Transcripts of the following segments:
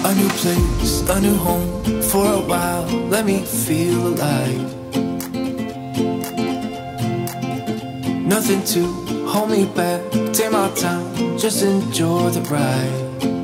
A new place, a new home. For a while, let me feel alive. Nothing to hold me back. Take my time, just enjoy the ride.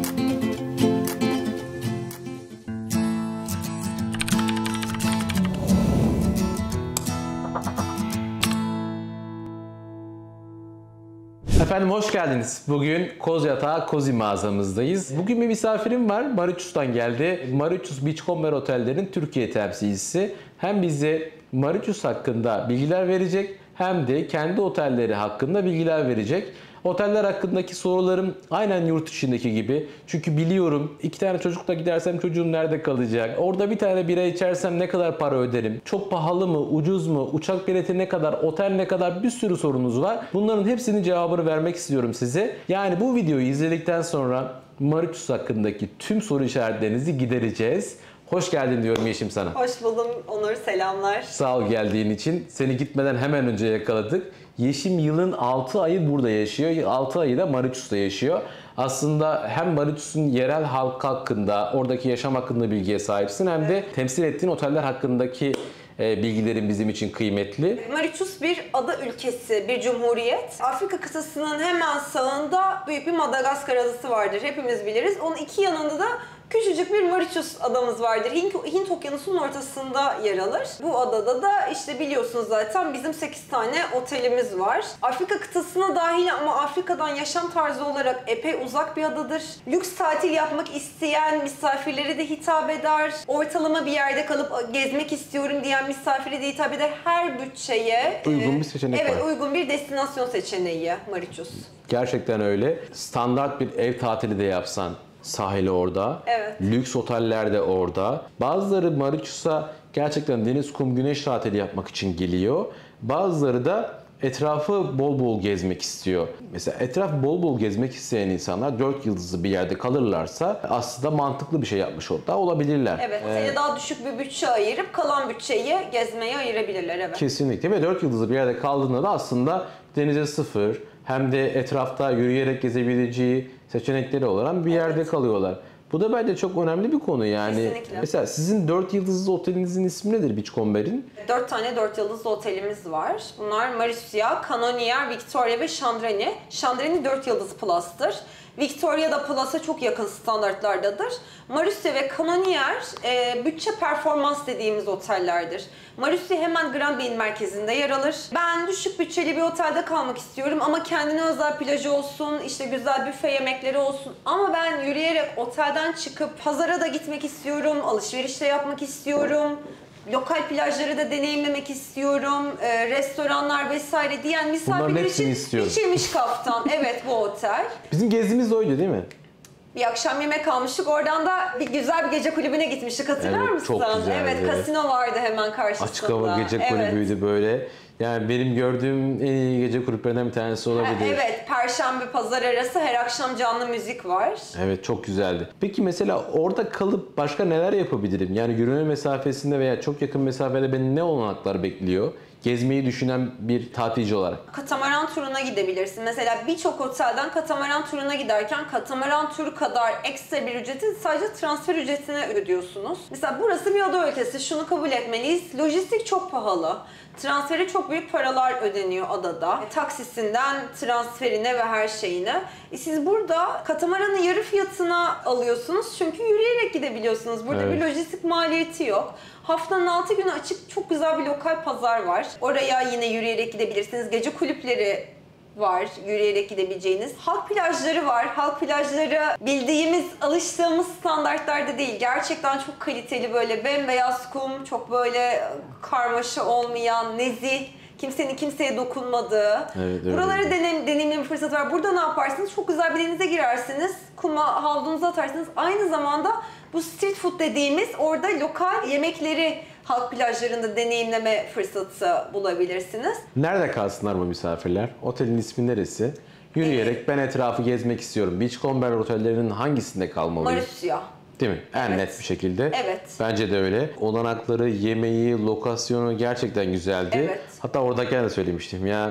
Efendim hoş geldiniz. Bugün Koz Yatağı Cozy mağazamızdayız. Bugün bir misafirim var. Mauritius'tan geldi. Mauritius Beachcomber Oteller'in Türkiye temsilcisi. Hem bize Mauritius hakkında bilgiler verecek hem de kendi otelleri hakkında bilgiler verecek. Oteller hakkındaki sorularım aynen yurt içindeki gibi. Çünkü biliyorum 2 tane çocukla gidersem çocuğum nerede kalacak? Orada bir tane bira içersem ne kadar para öderim? Çok pahalı mı? Ucuz mu? Uçak bileti ne kadar? Otel ne kadar? Bir sürü sorunuz var. Bunların hepsinin cevabını vermek istiyorum size. Yani bu videoyu izledikten sonra Mauritius hakkındaki tüm soru işaretlerinizi gidereceğiz. Hoş geldin diyorum Yeşim sana. Hoş buldum Onur, selamlar. Sağ ol geldiğin için. Seni gitmeden hemen önce yakaladık. Yeşim yılın 6 ayı burada yaşıyor. 6 ayı da Mauritius'ta yaşıyor. Aslında hem Mauritius'un yerel halk hakkında, oradaki yaşam hakkında bilgiye sahipsin hem de temsil ettiğin oteller hakkındaki bilgilerin bizim için kıymetli. Mauritius bir ada ülkesi, bir cumhuriyet. Afrika kıtasının hemen sağında büyük bir Madagaskar adası vardır. Hepimiz biliriz. Onun iki yanında da küçücük bir Mauritius adamız vardır. Hint Okyanusu'nun ortasında yer alır. Bu adada da işte biliyorsunuz zaten bizim 8 tane otelimiz var. Afrika kıtasına dahil ama Afrika'dan yaşam tarzı olarak epey uzak bir adadır. Lüks tatil yapmak isteyen misafirlere de hitap eder. Ortalama bir yerde kalıp gezmek istiyorum diyen misafire de hitap eder. Her bütçeye Uygun bir seçenek var. Evet, uygun bir destinasyon seçeneği Mauritius. Gerçekten öyle. Standart bir ev tatili de yapsan sahili orada. Evet. Lüks oteller de orada. Bazıları Mauritius'a gerçekten deniz, kum, güneş tatili yapmak için geliyor. Bazıları da etrafı bol bol gezmek istiyor. Mesela etrafı bol bol gezmek isteyen insanlar 4 yıldızlı bir yerde kalırlarsa aslında mantıklı bir şey yapmış olabilirler. Evet, otele daha düşük bir bütçe ayırıp kalan bütçeyi gezmeye ayırabilirler. Evet. Kesinlikle ve 4 yıldızlı bir yerde kaldığında da aslında denize sıfır hem de etrafta yürüyerek gezebileceği seçenekleri olan bir yerde kalıyorlar. Bu da bence çok önemli bir konu yani. Kesinlikle. Mesela sizin 4 yıldızlı otelinizin ismi nedir Beachcomber'in? 4 tane 4 yıldızlı otelimiz var. Bunlar Marussia, Canonier, Victoria ve Chandreni. Chandreni 4 yıldız Plus'tır. Victoria da Plus'a çok yakın standartlardadır. Marussia ve Canonier bütçe performans dediğimiz otellerdir. Marussia hemen Grand Bay'in merkezinde yer alır. Ben düşük bütçeli bir otelde kalmak istiyorum ama kendine özel plajı olsun, işte güzel büfe yemekleri olsun. Ama ben yürüyerek otelden çıkıp pazara da gitmek istiyorum, alışveriş de yapmak istiyorum. Lokal plajları da deneyimlemek istiyorum, restoranlar vesaire diyen misafirler için biçilmiş kaftan. Evet, bu otel. Bizim gezdiğimiz de oydu değil mi? Bir akşam yemek almıştık. Oradan da güzel bir gece kulübüne gitmiştik. Hatırlar mısın? Çok güzeldi. Evet, kasino vardı hemen karşısında. Açık hava gece kulübüydü böyle. Yani benim gördüğüm en iyi gece kulüplerinden bir tanesi olabilir. Evet, Perşembe Pazar arası her akşam canlı müzik var. Evet, çok güzeldi. Peki mesela orada kalıp başka neler yapabilirim? Yani yürüme mesafesinde veya çok yakın mesafede beni ne olanaklar bekliyor? Gezmeyi düşünen bir tatilci olarak. Katamaran turuna gidebilirsin. Mesela birçok otelden katamaran turuna giderken katamaran turu kadar ekstra bir ücreti sadece transfer ücretine ödüyorsunuz. Mesela burası bir ada ülkesi. Şunu kabul etmeliyiz. Lojistik çok pahalı. Transferi çok büyük paralar ödeniyor adada. Taksisinden transferine ve her şeyine. Siz burada katamaranın yarı fiyatına alıyorsunuz çünkü yürüyerek gidebiliyorsunuz. Burada bir lojistik maliyeti yok. Haftanın 6 günü açık çok güzel bir lokal pazar var. Oraya yine yürüyerek gidebilirsiniz. Gece kulüpleri var, yürüyerek gidebileceğiniz. Halk plajları var. Halk plajları bildiğimiz, alıştığımız standartlarda değil. Gerçekten çok kaliteli, böyle bembeyaz kum, çok böyle karmaşa olmayan, nezih, kimsenin kimseye dokunmadığı. Evet, buraları deneyimleme fırsatı var. Burada ne yaparsınız? Çok güzel bir denize girersiniz. Kuma havlunuzu atarsınız. Aynı zamanda bu street food dediğimiz orada lokal yemekleri halk plajlarında deneyimleme fırsatı bulabilirsiniz. Nerede kalsınlar bu misafirler? Otelin ismi neresi? Yürüyerek ben etrafı gezmek istiyorum. Beachcomber otellerinin hangisinde kalmalıyım? Marussia. Değil mi? En net bir şekilde. Evet. Bence de öyle. Olanakları, yemeği, lokasyonu gerçekten güzeldi. Evet. Hatta oradayken de söylemiştim ya.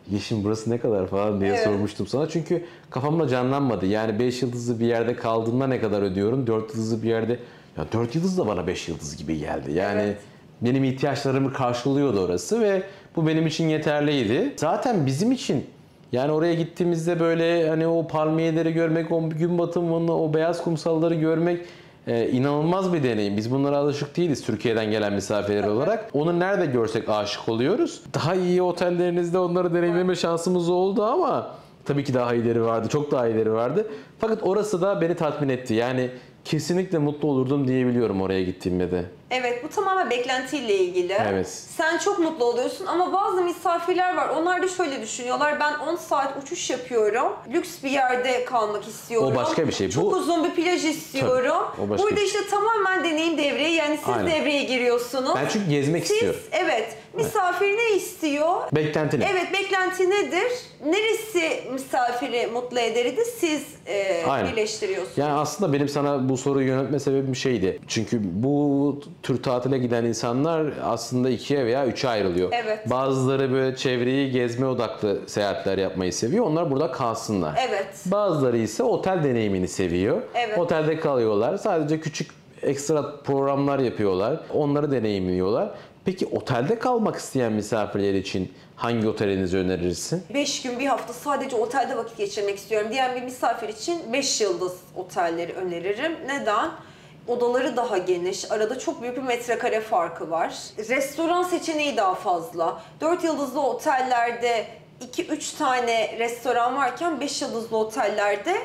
Yeşim burası ne kadar falan diye sormuştum sana. Çünkü kafamda canlanmadı. Yani 5 yıldızlı bir yerde kaldığımda ne kadar ödüyorum? 4 yıldızlı bir yerde, ya 4 yıldız da bana 5 yıldız gibi geldi. Yani benim ihtiyaçlarımı karşılıyordu orası ve bu benim için yeterliydi. Zaten bizim için yani oraya gittiğimizde böyle hani o palmiyeleri görmek, o gün batımını, o beyaz kumsalları görmek inanılmaz bir deneyim. Biz bunlara alışık değiliz Türkiye'den gelen misafirler olarak. Onu nerede görsek aşık oluyoruz. Daha iyi otellerinizde onları deneyimleme şansımız oldu ama tabii ki daha iyileri vardı. Çok daha iyileri vardı. Fakat orası da beni tatmin etti. Yani kesinlikle mutlu olurdum diyebiliyorum oraya gittiğimde de. Evet, bu tamamen beklentiyle ilgili. Evet. Sen çok mutlu oluyorsun ama bazı misafirler var. Onlar da şöyle düşünüyorlar. Ben 10 saat uçuş yapıyorum. Lüks bir yerde kalmak istiyorum. O başka bir şey. Çok uzun bir plaj istiyorum. Tabii, o başka Burada bir işte tamamen deneyim devreye. Yani siz Aynen. devreye giriyorsunuz. Ben çünkü gezmek istiyorum. Evet. Misafir ne istiyor? Beklenti ne? Evet, beklenti nedir? Neresi misafiri mutlu ederdi? Siz birleştiriyorsunuz. Yani aslında benim sana bu soruyu yöneltme sebebim şeydi. Çünkü bu tür tatile giden insanlar aslında 2'ye veya 3'e ayrılıyor. Evet. Bazıları böyle çevreyi gezme odaklı seyahatler yapmayı seviyor. Onlar burada kalsınlar. Evet. Bazıları ise otel deneyimini seviyor. Evet. Otelde kalıyorlar. Sadece küçük ekstra programlar yapıyorlar. Onları deneyimliyorlar. Peki otelde kalmak isteyen misafirler için hangi otelinizi önerirsin? 5 gün bir hafta sadece otelde vakit geçirmek istiyorum diyen bir misafir için 5 yıldız otelleri öneririm. Neden? Odaları daha geniş, arada çok büyük bir metrekare farkı var. Restoran seçeneği daha fazla. 4 yıldızlı otellerde 2-3 tane restoran varken 5 yıldızlı otellerde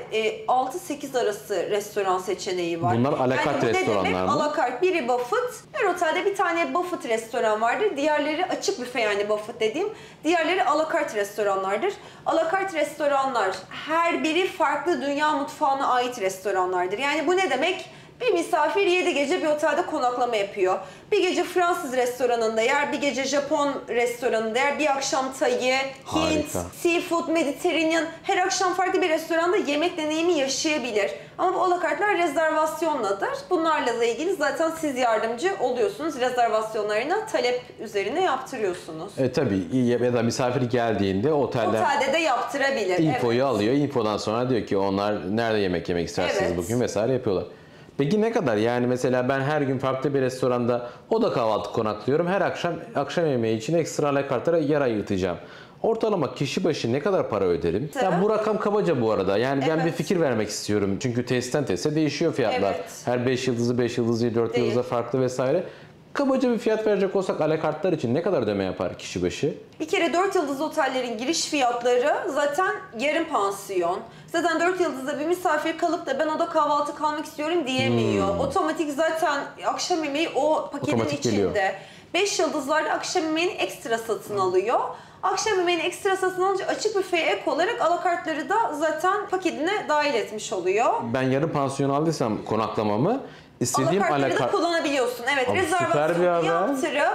6-8 arası restoran seçeneği var. Bunlar à la carte yani restoranlar mı? À la carte. Biri buffet. Her otelde bir tane buffet restoran vardır. Diğerleri açık büfe, yani buffet dediğim. Diğerleri à la carte restoranlardır. À la carte restoranlar her biri farklı dünya mutfağına ait restoranlardır. Yani bu ne demek? Bir misafir 7 gece bir otelde konaklama yapıyor. Bir gece Fransız restoranında yer, bir gece Japon restoranında yer, bir akşam Thai, Hint, seafood, Mediterranean, her akşam farklı bir restoranda yemek deneyimi yaşayabilir. Ama bu alakartlar rezervasyonladır. Bunlarla da ilgili zaten siz yardımcı oluyorsunuz. Rezervasyonlarını talep üzerine yaptırıyorsunuz. Tabii ya da misafir geldiğinde otelde de yaptırabilir. Infoyu alıyor. Infodan sonra diyor ki onlar nerede yemek yemek istersiniz bugün vesaire yapıyorlar. Peki ne kadar? Yani mesela ben her gün farklı bir restoranda oda kahvaltı konaklıyorum. Her akşam yemeği için ekstra alakartlara yer ayırtacağım. Ortalama kişi başı ne kadar para öderim? Ya bu rakam kabaca bu arada. Yani ben bir fikir vermek istiyorum. Çünkü testten teste değişiyor fiyatlar. Her 5 yıldızı, 5 yıldızı, 4 yıldızı farklı vesaire. Kabaca bir fiyat verecek olsak alakartlar için ne kadar ödeme yapar kişi başı? Bir kere 4 yıldızlı otellerin giriş fiyatları zaten yarım pansiyon. Zaten 4 yıldızda bir misafir kalıp da ben oda kahvaltı kalmak istiyorum diyemiyor. Otomatik zaten akşam yemeği o paketin Otomatik içinde. geliyor. 5 yıldızlarda akşam yemeğini ekstra satın alıyor. Akşam yemeğini ekstra satın alınca açık büfeye ek olarak alakartları da zaten paketine dahil etmiş oluyor. Ben yarım pansiyon aldıysam konaklamamı istediğim alakartları da kullanabiliyorsun. Evet, rezervasyonu yaptırıp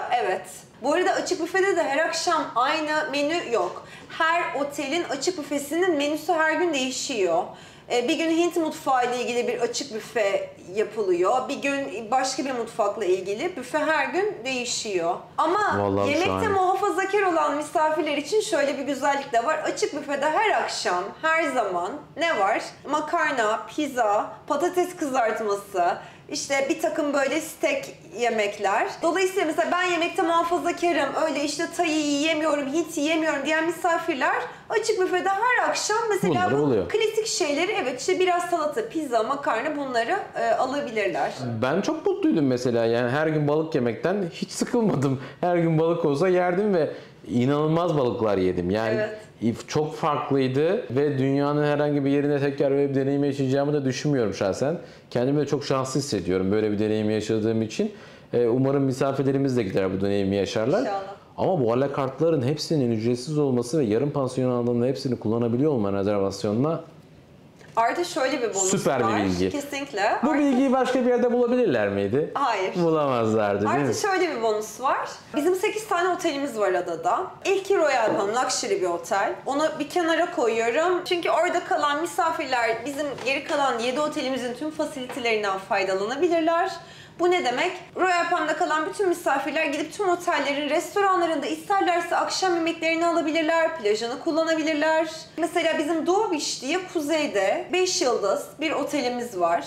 Bu arada açık büfede de her akşam aynı menü yok. Her otelin açık büfesinin menüsü her gün değişiyor. Bir gün Hint mutfağı ile ilgili bir açık büfe yapılıyor. Bir gün başka bir mutfakla ilgili büfe her gün değişiyor. Ama vallahi yemekte muhafazakar olan misafirler için şöyle bir güzellik de var. Açık büfede her akşam, her zaman ne var? Makarna, pizza, patates kızartması, İşte bir takım böyle steak yemekler. Dolayısıyla mesela ben yemekte muhafazakarım, öyle işte Thai yiyemiyorum, Hint yiyemiyorum diyen misafirler açık büfede her akşam mesela bu klasik şeyleri işte biraz salata, pizza, makarna bunları alabilirler. Ben çok mutluydum mesela, yani her gün balık yemekten hiç sıkılmadım. Her gün balık olsa yerdim ve inanılmaz balıklar yedim. Yani çok farklıydı ve dünyanın herhangi bir yerine tekrar böyle bir deneyim yaşayacağımı da düşünmüyorum şahsen. Kendimi de çok şanslı hissediyorum böyle bir deneyimi yaşadığım için. Umarım misafirlerimiz de gider bu deneyimi yaşarlar. İnşallah. Ama bu alakartların hepsinin ücretsiz olması ve yarım pansiyon aldığında hepsini kullanabiliyor olman rezervasyonla Artı şöyle bir bonus Süper bir var. bilgi. Kesinlikle. Bu bilgiyi başka bir yerde bulabilirler miydi? Hayır. Bulamazlardı değil mi? Artı şöyle bir bonus var. Bizim 8 tane otelimiz var adada. İlki Royal Palm, luxury bir otel. Onu bir kenara koyuyorum. Çünkü orada kalan misafirler bizim geri kalan 7 otelimizin tüm fasilitelerinden faydalanabilirler. Bu ne demek? Royal Palm'da kalan bütün misafirler gidip tüm otellerin restoranlarında isterlerse akşam yemeklerini alabilirler, plajını kullanabilirler. Mesela bizim Doğu Beach diye kuzeyde 5 yıldız bir otelimiz var.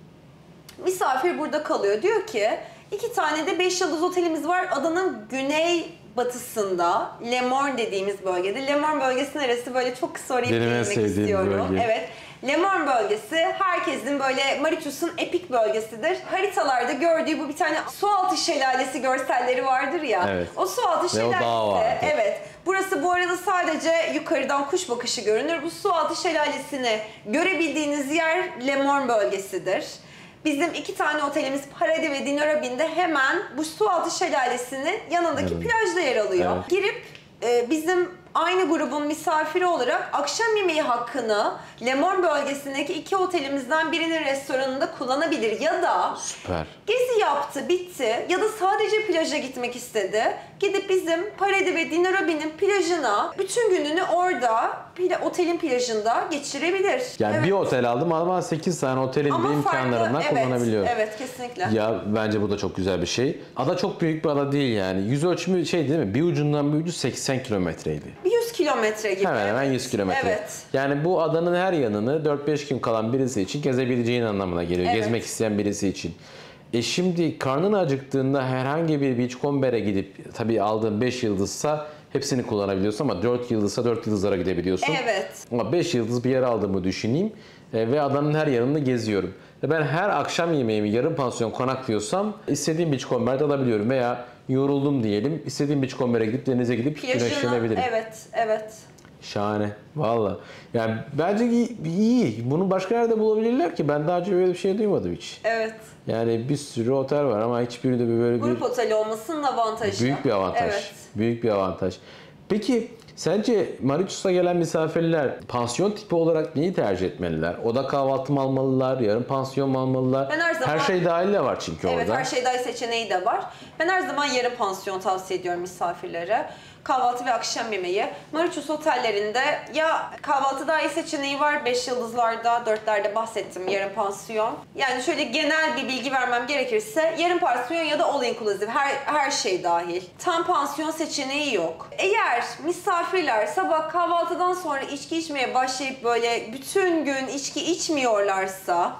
Misafir burada kalıyor. Diyor ki 2 tane de 5 yıldız otelimiz var adanın güney batısında, Le Morne dediğimiz bölgede. Le Morne bölgesi neresi? Böyle çok kısa oraya değinmek istiyorum. Bölge. Evet. Le Morne bölgesi herkesin böyle Mauritius'un epik bölgesidir. Haritalarda gördüğü bu bir tane sualtı şelalesi görselleri vardır ya. Evet. O sualtı şelalesi, evet. Burası bu arada sadece yukarıdan kuş bakışı görünür. Bu sualtı şelalesini görebildiğiniz yer Le Morne bölgesidir. Bizim 2 tane otelimiz Paradis ve Dinarabin'de hemen bu sualtı şelalesinin yanındaki plajda yer alıyor. Evet. Girip bizim aynı grubun misafiri olarak akşam yemeği hakkını Le Morne bölgesindeki 2 otelimizden birinin restoranında kullanabilir ya da Süper. gezi yaptı, bitti ya da sadece plaja gitmek istedi. Gidip bizim Paradis ve Dinarabin'in plajına bütün gününü orada otelin plajında geçirebilir. Yani Evet. bir otel aldım ama 8 tane otelin de imkanlarından kullanabiliyorum. Evet, kesinlikle. Ya bence bu da çok güzel bir şey. Ada çok büyük bir ada değil yani. Yüz ölçümü şey değil mi? Bir ucundan bir ucu 80 kilometreydi. Bir 100 kilometre gibi. Hemen hemen 100 kilometre. Evet. Yani bu adanın her yanını 4-5 gün kalan birisi için gezebileceğin anlamına geliyor. Evet. Gezmek isteyen birisi için. Şimdi karnın acıktığında herhangi bir beachcomber'e gidip tabii aldığın 5 yıldızsa hepsini kullanabiliyorsun ama 4 yıldızsa 4 yıldızlara gidebiliyorsun. Evet. Ama 5 yıldız bir yer aldığımı düşüneyim ve adanın her yanını geziyorum. Ve ben her akşam yemeğimi yarım pansiyon konaklıyorsam istediğim beachcomber'de alabiliyorum veya yoruldum diyelim istediğim beachcomber'e gidip denize gidip güneşlenebilirim. Evet. Şahane. Valla. Yani bence iyi. Bunu başka yerde bulabilirler ki ben daha önce böyle bir şey duymadım hiç. Evet. Yani bir sürü otel var ama hiçbirinde böyle Grup oteli olmasının avantajı. büyük bir avantaj. Evet. Büyük bir avantaj. Peki sence Mauritius'a gelen misafirler pansiyon tipi olarak neyi tercih etmeliler? Oda kahvaltı mı almalılar? Yarım pansiyon mu almalılar? Ben her zaman- Her şey dahil de var çünkü Evet, orada. her şey dahil seçeneği de var. Ben her zaman yarım pansiyon tavsiye ediyorum misafirlere. Kahvaltı ve akşam yemeği. Mauritius otellerinde ya kahvaltı dahil seçeneği var 5 yıldızlarda, 4'lerde bahsettim yarım pansiyon. Yani şöyle genel bir bilgi vermem gerekirse yarım pansiyon ya da all inclusive her şey dahil. Tam pansiyon seçeneği yok. Eğer misafirler sabah kahvaltıdan sonra içki içmeye başlayıp böyle bütün gün içki içmiyorlarsa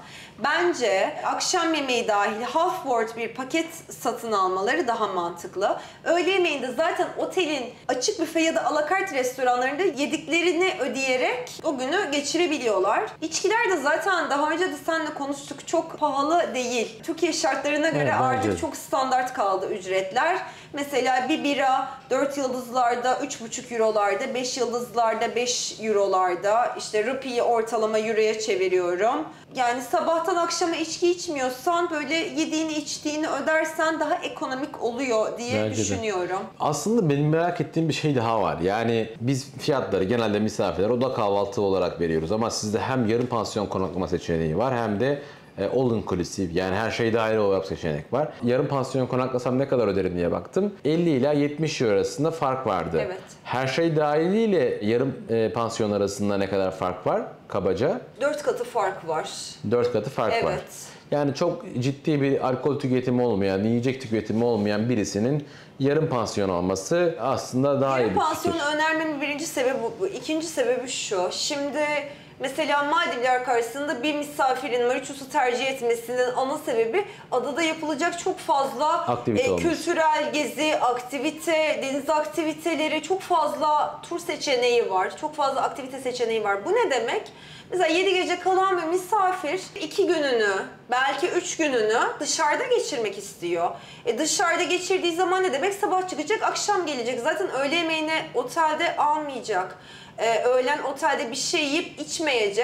bence akşam yemeği dahil half board bir paket satın almaları daha mantıklı. Öğle yemeğinde zaten otelin açık büfe ya da alakart restoranlarında yediklerini ödeyerek o günü geçirebiliyorlar. İçkiler de zaten daha önce de seninle konuştuk, çok pahalı değil. Türkiye şartlarına göre Evet, artık bence de. çok standart kaldı ücretler. Mesela bir bira 4 yıldızlarda 3,5 eurolarda, 5 yıldızlarda 5 eurolarda, işte rupiyi ortalama euroya çeviriyorum. Yani sabahtan akşama içki içmiyorsan böyle yediğini içtiğini ödersen daha ekonomik oluyor diye Bence de. düşünüyorum. Aslında benim merak ettiğim bir şey daha var. Yani biz fiyatları genelde misafirler oda kahvaltı olarak veriyoruz ama sizde hem yarım pansiyon konaklama seçeneği var hem de all inclusive yani her şey dahil olarak seçenek var. Yarım pansiyon konaklasam ne kadar öderim diye baktım. 50 ila 70 euro arasında fark vardı. Evet. Her şey dahiliyle yarım pansiyon arasında ne kadar fark var kabaca? 4 katı fark var. 4 katı fark var. Evet. Yani çok ciddi bir alkol tüketimi olmayan, yiyecek tüketimi olmayan birisinin yarım pansiyon alması aslında daha iyi Yarım bir pansiyonu fikir. önermemin birinci sebebi bu. İkinci sebebi şu. Şimdi mesela Maldivler karşısında bir misafirin Mauritius'u tercih etmesinin ana sebebi adada yapılacak çok fazla Aktivite olması. kültürel gezi, aktivite, deniz aktiviteleri, çok fazla tur seçeneği var. Çok fazla aktivite seçeneği var. Bu ne demek? Mesela 7 gece kalan bir misafir 2 gününü, belki 3 gününü dışarıda geçirmek istiyor. Dışarıda geçirdiği zaman ne demek? Sabah çıkacak, akşam gelecek. Zaten öğle yemeğini otelde almayacak. Öğlen otelde bir şey yiyip içmeyecek.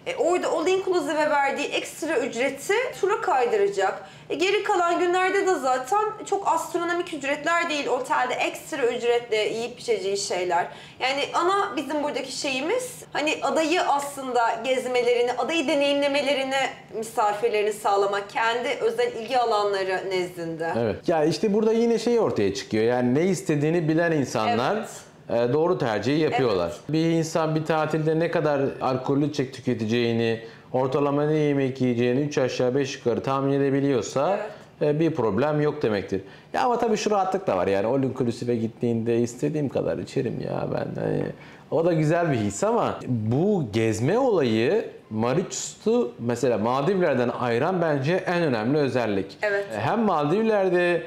Orada all inclusive verdiği ekstra ücreti tura kaydıracak. Geri kalan günlerde de zaten çok astronomik ücretler değil. Otelde ekstra ücretle yiyip içeceği şeyler. Yani ana bizim buradaki şeyimiz hani adayı aslında gezmelerini, adayı deneyimlemelerini misafirlerini sağlamak. Kendi özel ilgi alanları nezdinde. Evet. Ya işte burada yine şey ortaya çıkıyor. Yani ne istediğini bilen insanlar doğru tercihi yapıyorlar. Evet. Bir insan bir tatilde ne kadar alkollü içecek tüketeceğini, ortalama ne yemek yiyeceğini 3 aşağı 5 yukarı tahmin edebiliyorsa bir problem yok demektir. Ya ama tabii şu rahatlık da var yani all inclusive'e gittiğinde istediğim kadar içerim ya ben. Hani, o da güzel bir his ama bu gezme olayı Mauritius'u mesela Maldivler'den ayıran bence en önemli özellik. Evet. Hem Maldivler'de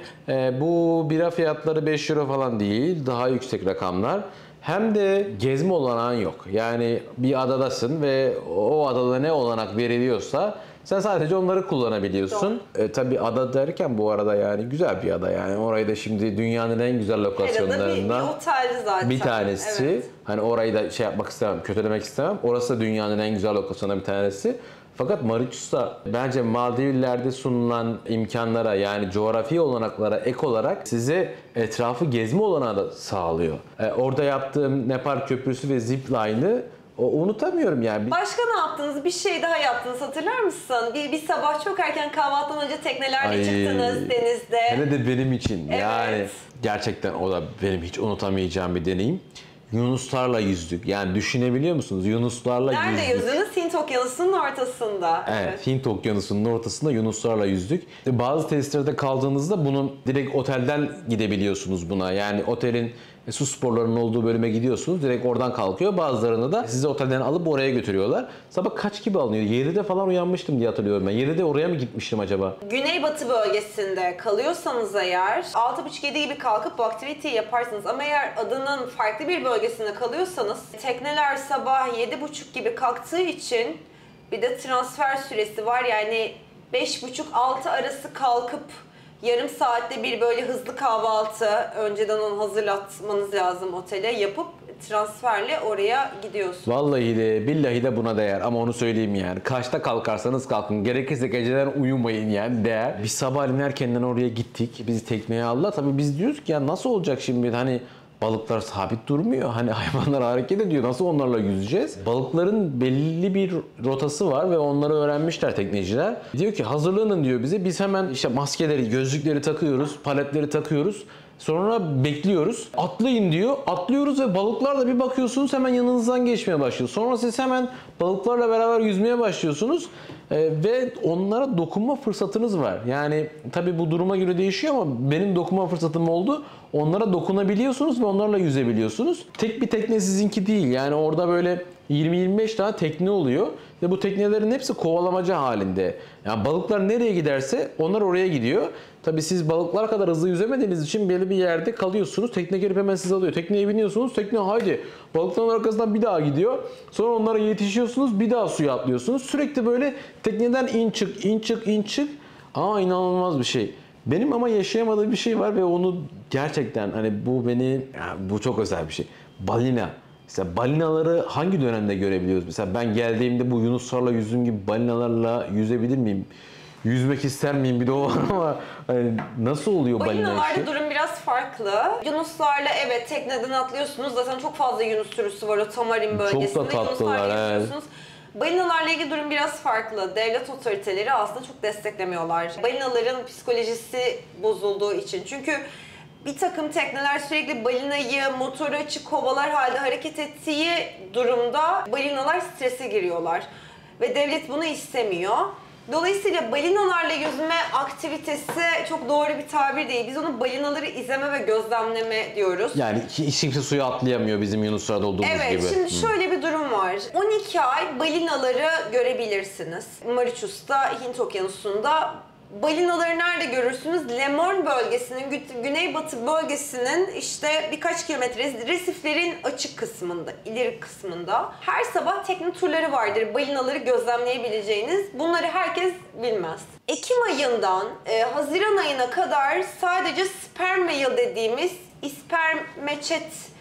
bu bira fiyatları 5 euro falan değil, daha yüksek rakamlar. Hem de gezme olanağın yok. Yani bir adadasın ve o adada ne olanak veriliyorsa sen sadece onları kullanabiliyorsun. Tabii ada derken bu arada yani güzel bir ada yani. Orayı da şimdi dünyanın en güzel lokasyonlarından Bir oteldi zaten. bir tanesi. Evet. Hani orayı da şey yapmak istemem, kötülemek istemem. Orası da dünyanın en güzel lokasyonlarından bir tanesi. Fakat Mauritius'ta bence Maldivler'de sunulan imkanlara yani coğrafi olanaklara ek olarak size etrafı gezme olanağı da sağlıyor. Orada yaptığım Nepal Köprüsü ve zipline'ı unutamıyorum yani. Başka ne yaptınız? Bir şey daha yaptınız hatırlar mısın? Bir sabah çok erken kahvaltıdan önce teknelerle çıktınız denizde. Hele de benim için Evet. yani gerçekten o da benim hiç unutamayacağım bir deneyim. Yunuslarla yüzdük. Yani düşünebiliyor musunuz? Yunuslarla yüzdük. Nerede yüzdünüz? Hint Okyanusu'nun ortasında. Evet, Hint Okyanusu'nun ortasında Yunuslarla yüzdük. Bazı tesislerde kaldığınızda bunu direkt otelden gidebiliyorsunuz buna. Yani otelin su sporlarının olduğu bölüme gidiyorsunuz. Direkt oradan kalkıyor. Bazılarını da sizi otelden alıp oraya götürüyorlar. Sabah kaç gibi alınıyor? 7'de falan uyanmıştım diye hatırlıyorum ben. 7'de oraya mı gitmiştim acaba? Güneybatı bölgesinde kalıyorsanız eğer 6.30-7 gibi kalkıp bu aktiviteyi yaparsınız. Ama eğer adanın farklı bir bölgesinde kalıyorsanız tekneler sabah 7.30 gibi kalktığı için bir de transfer süresi var. Yani 5.30-6 arası kalkıp yarım saatte bir böyle hızlı kahvaltı, önceden onu hazırlatmanız lazım otele, yapıp transferle oraya gidiyorsun. Vallahi de billahi de buna değer ama onu söyleyeyim yani. Kaçta kalkarsanız kalkın. Gerekirse geceden uyumayın yani değer. Biz sabahleyin erkenden oraya gittik. Bizi tekneye aldılar. Tabii biz diyoruz ki ya nasıl olacak şimdi hani balıklar sabit durmuyor. Hani hayvanlar hareket ediyor. Nasıl onlarla yüzeceğiz? Balıkların belli bir rotası var ve onları öğrenmişler tekneciler. Diyor ki hazırlanın diyor bize. Biz hemen işte maskeleri, gözlükleri takıyoruz, paletleri takıyoruz. Sonra bekliyoruz. Atlayın diyor. Atlıyoruz ve balıklarla bir bakıyorsunuz hemen yanınızdan geçmeye başlıyor. Sonra siz hemen balıklarla beraber yüzmeye başlıyorsunuz. Ve onlara dokunma fırsatınız var. Yani tabii bu duruma göre değişiyor ama benim dokunma fırsatım oldu. Onlara dokunabiliyorsunuz ve onlarla yüzebiliyorsunuz. Tek bir tekne sizinki değil. Yani orada böyle 20-25 tane tekne oluyor. Ve bu teknelerin hepsi kovalamaca halinde. Yani balıklar nereye giderse onlar oraya gidiyor. Tabii siz balıklar kadar hızlı yüzemediğiniz için belli bir yerde kalıyorsunuz. Tekne gelip hemen sizi alıyor. Tekneye biniyorsunuz. Tekne haydi. Balıkların arkasından bir daha gidiyor. Sonra onlara yetişiyorsunuz. Bir daha suya atlıyorsunuz. Sürekli böyle tekneden in çık, in çık, in çık. Aa inanılmaz bir şey. Benim ama yaşayamadığım bir şey var ve onu gerçekten hani bu bu çok özel bir şey. Balina. Mesela balinaları hangi dönemde görebiliyoruz? Mesela ben geldiğimde bu yunuslarla yüzdüğüm gibi balinalarla yüzebilir miyim? Yüzmek ister miyim? Bir de o var ama hani nasıl oluyor balina işi? Balinalarda durum biraz farklı. Yunuslarla evet tekneden atlıyorsunuz. Zaten çok fazla yunus sürüsü var o Tamarin bölgesinde. Çok da tatlılar. Evet. Balinalarla ilgili durum biraz farklı. Devlet otoriteleri aslında çok desteklemiyorlar. Balinaların psikolojisi bozulduğu için. Çünkü bir takım tekneler sürekli balinayı motoru açık kovalar halde hareket ettiği durumda balinalar strese giriyorlar. Ve devlet bunu istemiyor. Dolayısıyla balinalarla yüzme aktivitesi çok doğru bir tabir değil. Biz onu balinaları izleme ve gözlemleme diyoruz. Yani hiç kimse suya atlayamıyor bizim yunuslarda olduğumuz gibi. Evet, şimdi şöyle bir durum var. 12 ay balinaları görebilirsiniz. Mauritius'ta, Hint Okyanusu'nda. Balinaları nerede görürsünüz? Lemon bölgesinin, güneybatı bölgesinin işte birkaç kilometre resiflerin açık kısmında, ileri kısmında. Her sabah tekne turları vardır balinaları gözlemleyebileceğiniz. Bunları herkes bilmez. Ekim ayından Haziran ayına kadar sadece sperm whale dediğimiz ispermeçet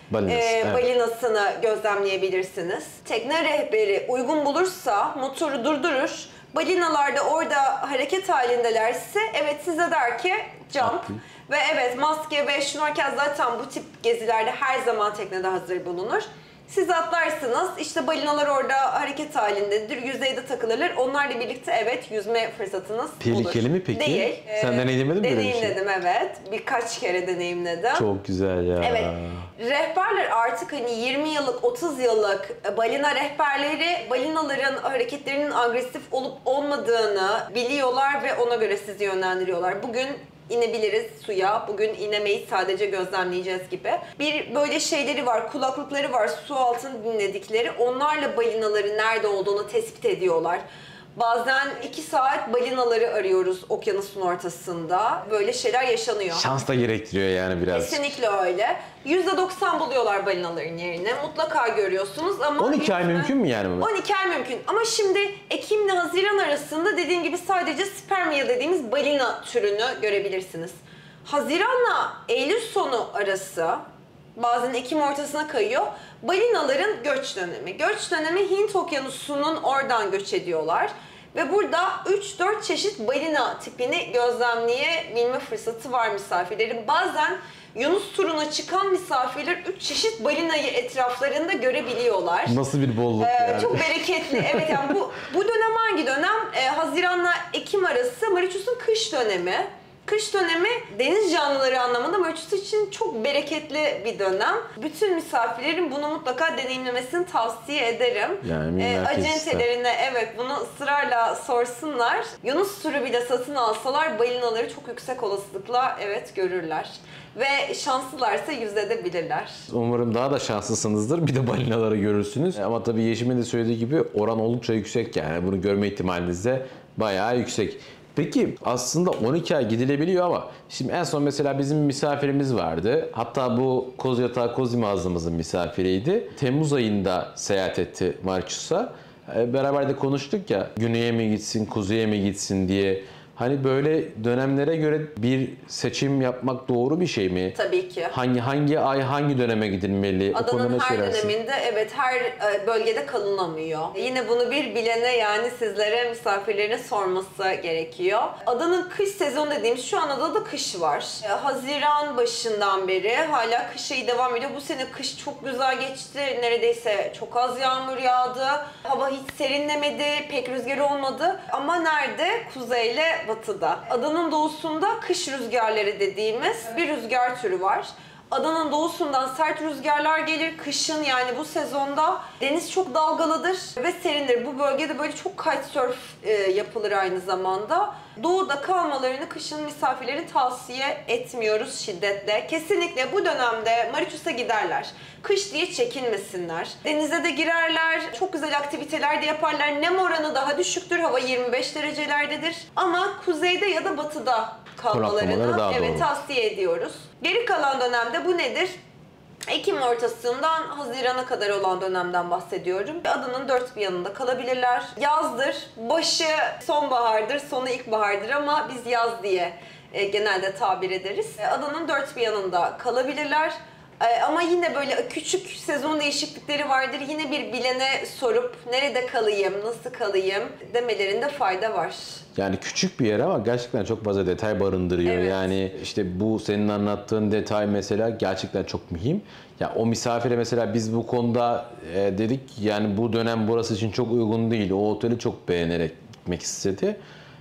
balinasını gözlemleyebilirsiniz. Tekne rehberi uygun bulursa motoru durdurur. Balinalar da orada hareket halindelerse evet size der ki jump. Ve evet maske ve şnorkel zaten bu tip gezilerde her zaman teknede hazır bulunur. Siz atlarsınız, işte balinalar orada hareket halindedir, yüzeyde takılırlar. Onlarla birlikte evet yüzme fırsatınız olur. Tehlikeli mi peki? Değil. Sen deneyimledin mi böyle bir şey? Deneyimledim evet. Birkaç kere deneyimledim. Çok güzel ya. Evet. Rehberler artık hani 20 yıllık, 30 yıllık balina rehberleri balinaların hareketlerinin agresif olup olmadığını biliyorlar ve ona göre sizi yönlendiriyorlar. Bugün İnebiliriz suya, bugün inemeyiz, sadece gözlemleyeceğiz gibi. Bir böyle şeyleri var, kulaklıkları var, su altını dinledikleri. Onlarla balinaların nerede olduğunu tespit ediyorlar. Bazen 2 saat balinaları arıyoruz okyanusun ortasında. Böyle şeyler yaşanıyor. Şans da gerektiriyor yani biraz. Kesinlikle öyle. %90 buluyorlar balinaların yerini. Mutlaka görüyorsunuz ama... 12 ay mümkün mü yani bu? 12 ay mümkün. Ama şimdi Ekim ile Haziran arasında dediğim gibi sadece spermia dediğimiz balina türünü görebilirsiniz. Haziranla Eylül sonu arası, bazen Ekim ortasına kayıyor, balinaların göç dönemi. Göç dönemi Hint okyanusunun oradan göç ediyorlar. Ve burada 3-4 çeşit balina tipini gözlemleyebilme fırsatı var misafirlerin. Bazen Yunus turuna çıkan misafirler 3 çeşit balinayı etraflarında görebiliyorlar. Nasıl bir bolluk yani. Çok bereketli. Evet yani bu dönem hangi dönem? Haziranla Ekim arası Mauritius'un kış dönemi. Kış dönemi deniz canlıları anlamında Mauritius için çok bereketli bir dönem. Bütün misafirlerin bunu mutlaka deneyimlemesini tavsiye ederim. Yani acentelerine evet bunu ısrarla sorsunlar. Yunus turu bile satın alsalar balinaları çok yüksek olasılıkla evet görürler. Ve şanslılarsa yüzebilirler. Umarım daha da şanslısınızdır. Bir de balinaları görürsünüz. Ama tabii Yeşim'in de söylediği gibi oran oldukça yüksek yani. Bunu görme ihtimaliniz de bayağı yüksek. Peki aslında 12 ay gidilebiliyor ama şimdi en son mesela bizim bir misafirimiz vardı. Hatta bu Kozyatağı Kozi mağazamızın misafiriydi. Temmuz ayında seyahat etti Mauritius'a. Beraber de konuştuk ya güneye mi gitsin, kuzeye mi gitsin diye. Hani böyle dönemlere göre bir seçim yapmak doğru bir şey mi? Tabii ki. Hangi ay hangi döneme gidilmeli? Adanın her döneminde evet her bölgede kalınamıyor. Yine bunu bir bilene yani sizlere misafirlerine sorması gerekiyor. Adanın kış sezonu dediğimiz şu an adada kış var. Haziran başından beri hala kışa devam ediyor. Bu sene kış çok güzel geçti. Neredeyse çok az yağmur yağdı. Hava hiç serinlemedi, pek rüzgar olmadı. Ama nerede? Kuzeyle batıda. Adanın doğusunda kış rüzgarları dediğimiz bir rüzgar türü var. Adanın doğusundan sert rüzgarlar gelir. Kışın yani bu sezonda deniz çok dalgalıdır ve serindir. Bu bölgede böyle çok kitesurf yapılır aynı zamanda. Doğuda kalmalarını kışın misafirlerin tavsiye etmiyoruz şiddetle. Kesinlikle bu dönemde Mauritius'a giderler. Kış diye çekinmesinler. Denize de girerler, çok güzel aktiviteler de yaparlar. Nem oranı daha düşüktür, hava 25 derecelerdedir. Ama kuzeyde ya da batıda kalmalarını evet tavsiye ediyoruz. Geri kalan dönemde bu nedir? Ekim ortasından Haziran'a kadar olan dönemden bahsediyorum. Adanın dört bir yanında kalabilirler. Yazdır, başı sonbahardır, sonu ilkbahardır ama biz yaz diye genelde tabir ederiz. Adanın dört bir yanında kalabilirler. Ama yine böyle küçük sezon değişiklikleri vardır. Yine bir bilene sorup nerede kalayım, nasıl kalayım demelerinde fayda var. Yani küçük bir yer ama gerçekten çok fazla detay barındırıyor. Evet. Yani işte bu senin anlattığın detay mesela gerçekten çok mühim. Ya o misafire mesela biz bu konuda dedik yani bu dönem burası için çok uygun değil. O oteli çok beğenerek gitmek istedi.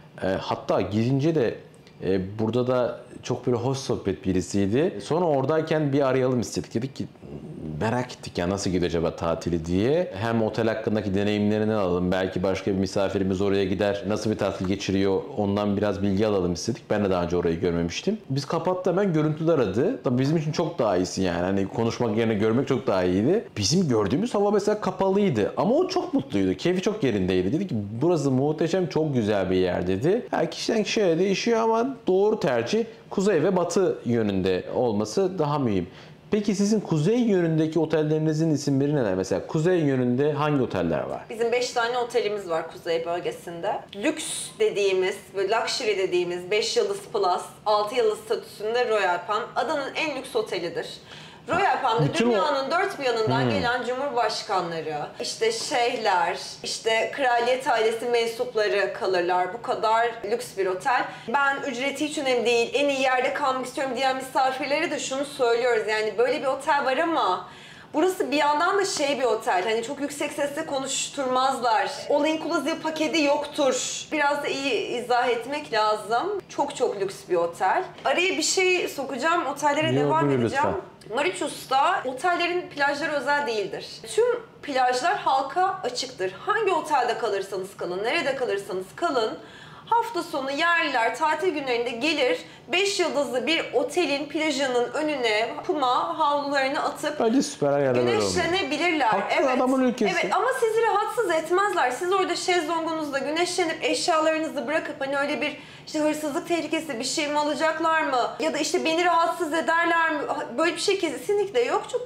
Hatta girince de burada da çok böyle hoş sohbet birisiydi. Sonra oradayken bir arayalım istedik. Dedik ki merak ettik ya nasıl gidiyor acaba tatili diye. Hem otel hakkındaki deneyimlerini alalım. Belki başka bir misafirimiz oraya gider. Nasıl bir tatil geçiriyor ondan biraz bilgi alalım istedik. Ben de daha önce orayı görmemiştim. Biz kapattı hemen görüntüler aradı. Tabii bizim için çok daha iyisi yani. Hani konuşmak yerine görmek çok daha iyiydi. Bizim gördüğümüz hava mesela kapalıydı. Ama o çok mutluydu. Keyfi çok yerindeydi. Dedi ki burası muhteşem çok güzel bir yer dedi. Her kişiden kişiye değişiyor ama doğru tercih kuzey ve batı yönünde olması daha mühim. Peki sizin kuzey yönündeki otellerinizin isimleri neler? Mesela kuzey yönünde hangi oteller var? Bizim 5 tane otelimiz var kuzey bölgesinde. Lüks dediğimiz, böyle luxury dediğimiz 5 yıldız plus, 6 yıldız statüsünde Royal Palm. Adanın en lüks otelidir. Royal Palm'de Bütün dünyanın dört bir yanından gelen cumhurbaşkanları, işte şeyhler, işte kraliyet ailesi mensupları kalırlar. Bu kadar lüks bir otel. Ben ücreti hiç önemli değil, en iyi yerde kalmak istiyorum diyen misafirlere de şunu söylüyoruz. Yani böyle bir otel var ama burası bir yandan da bir otel. Hani çok yüksek sesle konuşturmazlar. All inclusive paketi yoktur. Biraz da iyi izah etmek lazım. Çok çok lüks bir otel. Araya bir şey sokacağım. Otellere devam buyur edeceğim. lütfen. Mauritius'ta otellerin plajları özel değildir. Tüm plajlar halka açıktır. Hangi otelde kalırsanız kalın, nerede kalırsanız kalın, hafta sonu yerliler tatil günlerinde gelir 5 yıldızlı bir otelin plajının önüne kuma havlularını atıp Bence süper yerler olmuyor. güneşlenebilirler. Haklı, adamın ülkesi. Evet ama sizi rahatsız etmezler. Siz orada şezlongunuzda güneşlenip eşyalarınızı bırakıp hani öyle bir işte hırsızlık tehlikesi bir şey mi alacaklar mı? Ya da işte beni rahatsız ederler mi? Böyle bir şey kesinlikle yok. Çok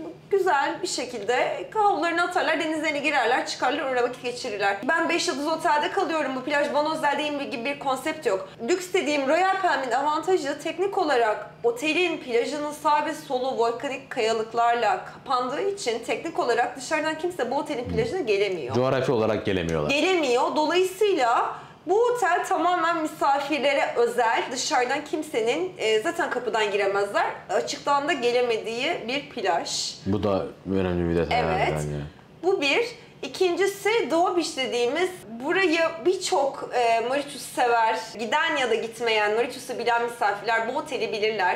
güzel bir şekilde havlularını atarlar, denizlerine girerler, çıkarlar, orada vakit geçirirler. Ben 5 yıldız otelde kalıyorum, bu plaj bana özel değil mi gibi bir konsept yok. Lüks dediğim Royal Palm'in avantajı teknik olarak otelin plajının sağ ve solu volkanik kayalıklarla kapandığı için teknik olarak dışarıdan kimse bu otelin plajına gelemiyor. Coğrafi olarak gelemiyorlar. Gelemiyor. Dolayısıyla bu otel tamamen misafirlere özel, dışarıdan kimsenin zaten kapıdan giremezler, açıktan da gelemediği bir plaj. Bu da önemli bir detay. Evet. Yani. Bu bir. İkincisi Doğu Beach dediğimiz, burayı birçok Mauritius sever, giden ya da gitmeyen Mauritius'u bilen misafirler bu oteli bilirler.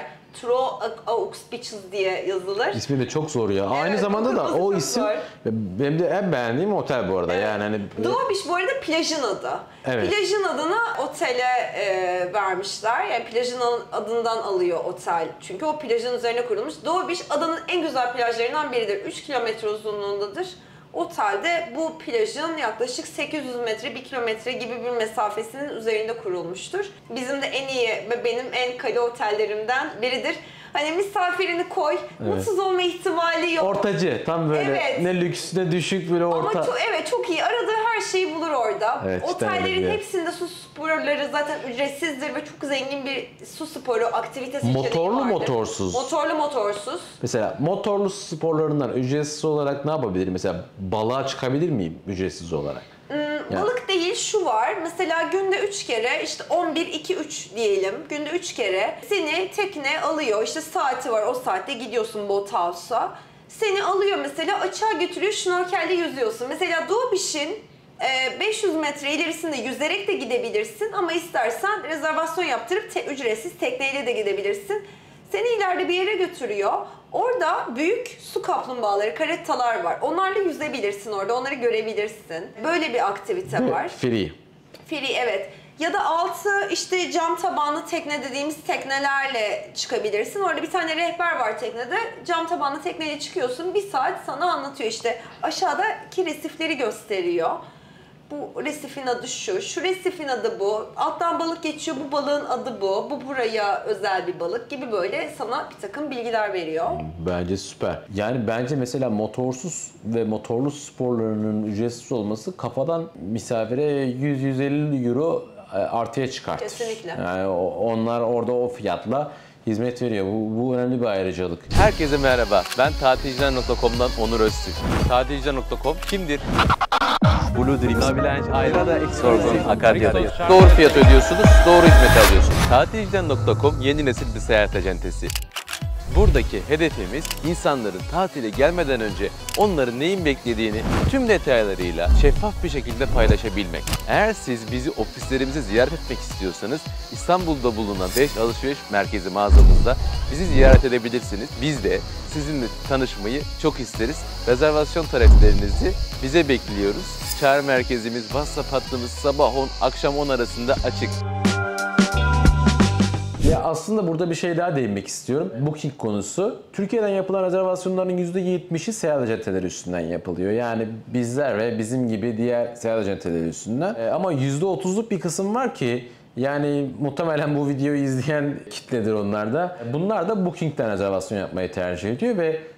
Trois Beaches diye yazılır. İsmi de çok zor ya. Evet, Aynı zamanda da okunması o çok isim zor. benim de en beğendiğim otel bu arada. Evet. Yani hani Doğu Beach bu arada plajın adı. Evet. Plajın adını otele vermişler. Yani plajın adından alıyor otel. Çünkü o plajın üzerine kurulmuş. Doğu Beach adanın en güzel plajlarından biridir. 3 kilometre uzunluğundadır. Otelde bu plajın yaklaşık 800 metre, 1 kilometre gibi bir mesafesinin üzerinde kurulmuştur. Bizim de en iyi ve benim en kale otellerimden biridir. Hani misafirini koy, mutsuz olma ihtimali yok. ortacı. Tam böyle Evet. ne lüks ne düşük böyle orta. Ama çok iyi. Aradığı her şeyi bulur orada. Evet, cidden öyle Otellerin bir yer. hepsinde su sporları zaten ücretsizdir ve çok zengin bir su sporu aktivite seçeneği Motorlu vardır. motorsuz. Motorlu motorsuz. Mesela motorlu sporlarından ücretsiz olarak ne yapabilirim? Mesela balığa çıkabilir miyim ücretsiz olarak? Balık değil, şu var. Mesela günde 3 kere, işte 11, 2, 3 diyelim. Günde 3 kere seni tekne alıyor. İşte saati var, o saatte gidiyorsun boathouse'a. Seni alıyor mesela, açığa götürüyor, şnorkelle yüzüyorsun. Mesela Doğu Beach'in 500 metre ilerisinde yüzerek de gidebilirsin ama istersen rezervasyon yaptırıp ücretsiz tekneyle de gidebilirsin. Seni ileride bir yere götürüyor. Orada büyük su kaplumbağaları, karettalar var. Onlarla yüzebilirsin orada, onları görebilirsin. Böyle bir aktivite var. Free. Free, evet. Ya da altı işte cam tabanlı tekne dediğimiz teknelerle çıkabilirsin. Orada bir tane rehber var teknede. Cam tabanlı tekneyle çıkıyorsun. 1 saat sana anlatıyor işte. Aşağıdaki resifleri gösteriyor. Bu resifin adı şu resifin adı bu, alttan balık geçiyor, bu balığın adı bu buraya özel bir balık gibi böyle sana bir takım bilgiler veriyor. Bence süper. Yani bence mesela motorsuz ve motorlu sporlarının ücretsiz olması kafadan misafire 100-150 euro artıya çıkartır. Kesinlikle. Yani onlar orada o fiyatla hizmet veriyor. Bu önemli bir ayrıcalık. Herkese merhaba. Ben tatilciler.com'dan Onur Öztürk. Tatilciler.com kimdir? Blue Dream, Navilange, Ayla, Sorgun, Akarya'dayız. Doğru fiyat ödüyorsunuz, doğru hizmet alıyorsunuz. Tatilciler.com yeni nesil bir seyahat acentesi. Buradaki hedefimiz insanların tatile gelmeden önce onların neyin beklediğini tüm detaylarıyla şeffaf bir şekilde paylaşabilmek. Eğer siz bizi ofislerimizi ziyaret etmek istiyorsanız İstanbul'da bulunan 5 alışveriş merkezi mağazamızda bizi ziyaret edebilirsiniz. Biz de sizinle tanışmayı çok isteriz. Rezervasyon taleplerinizi bize bekliyoruz. Çağrı merkezimiz, WhatsApp hattımız sabah 10, akşam 10 arasında açık. Ya aslında burada bir şey daha değinmek istiyorum. Booking konusu. Türkiye'den yapılan rezervasyonların %70'i seyahat acenteleri üstünden yapılıyor. Yani bizler ve bizim gibi diğer seyahat acenteleri üstünden. Ama %30'luk bir kısım var ki yani muhtemelen bu videoyu izleyen kitledir onlar da. Bunlar da Booking'den rezervasyon yapmayı tercih ediyor ve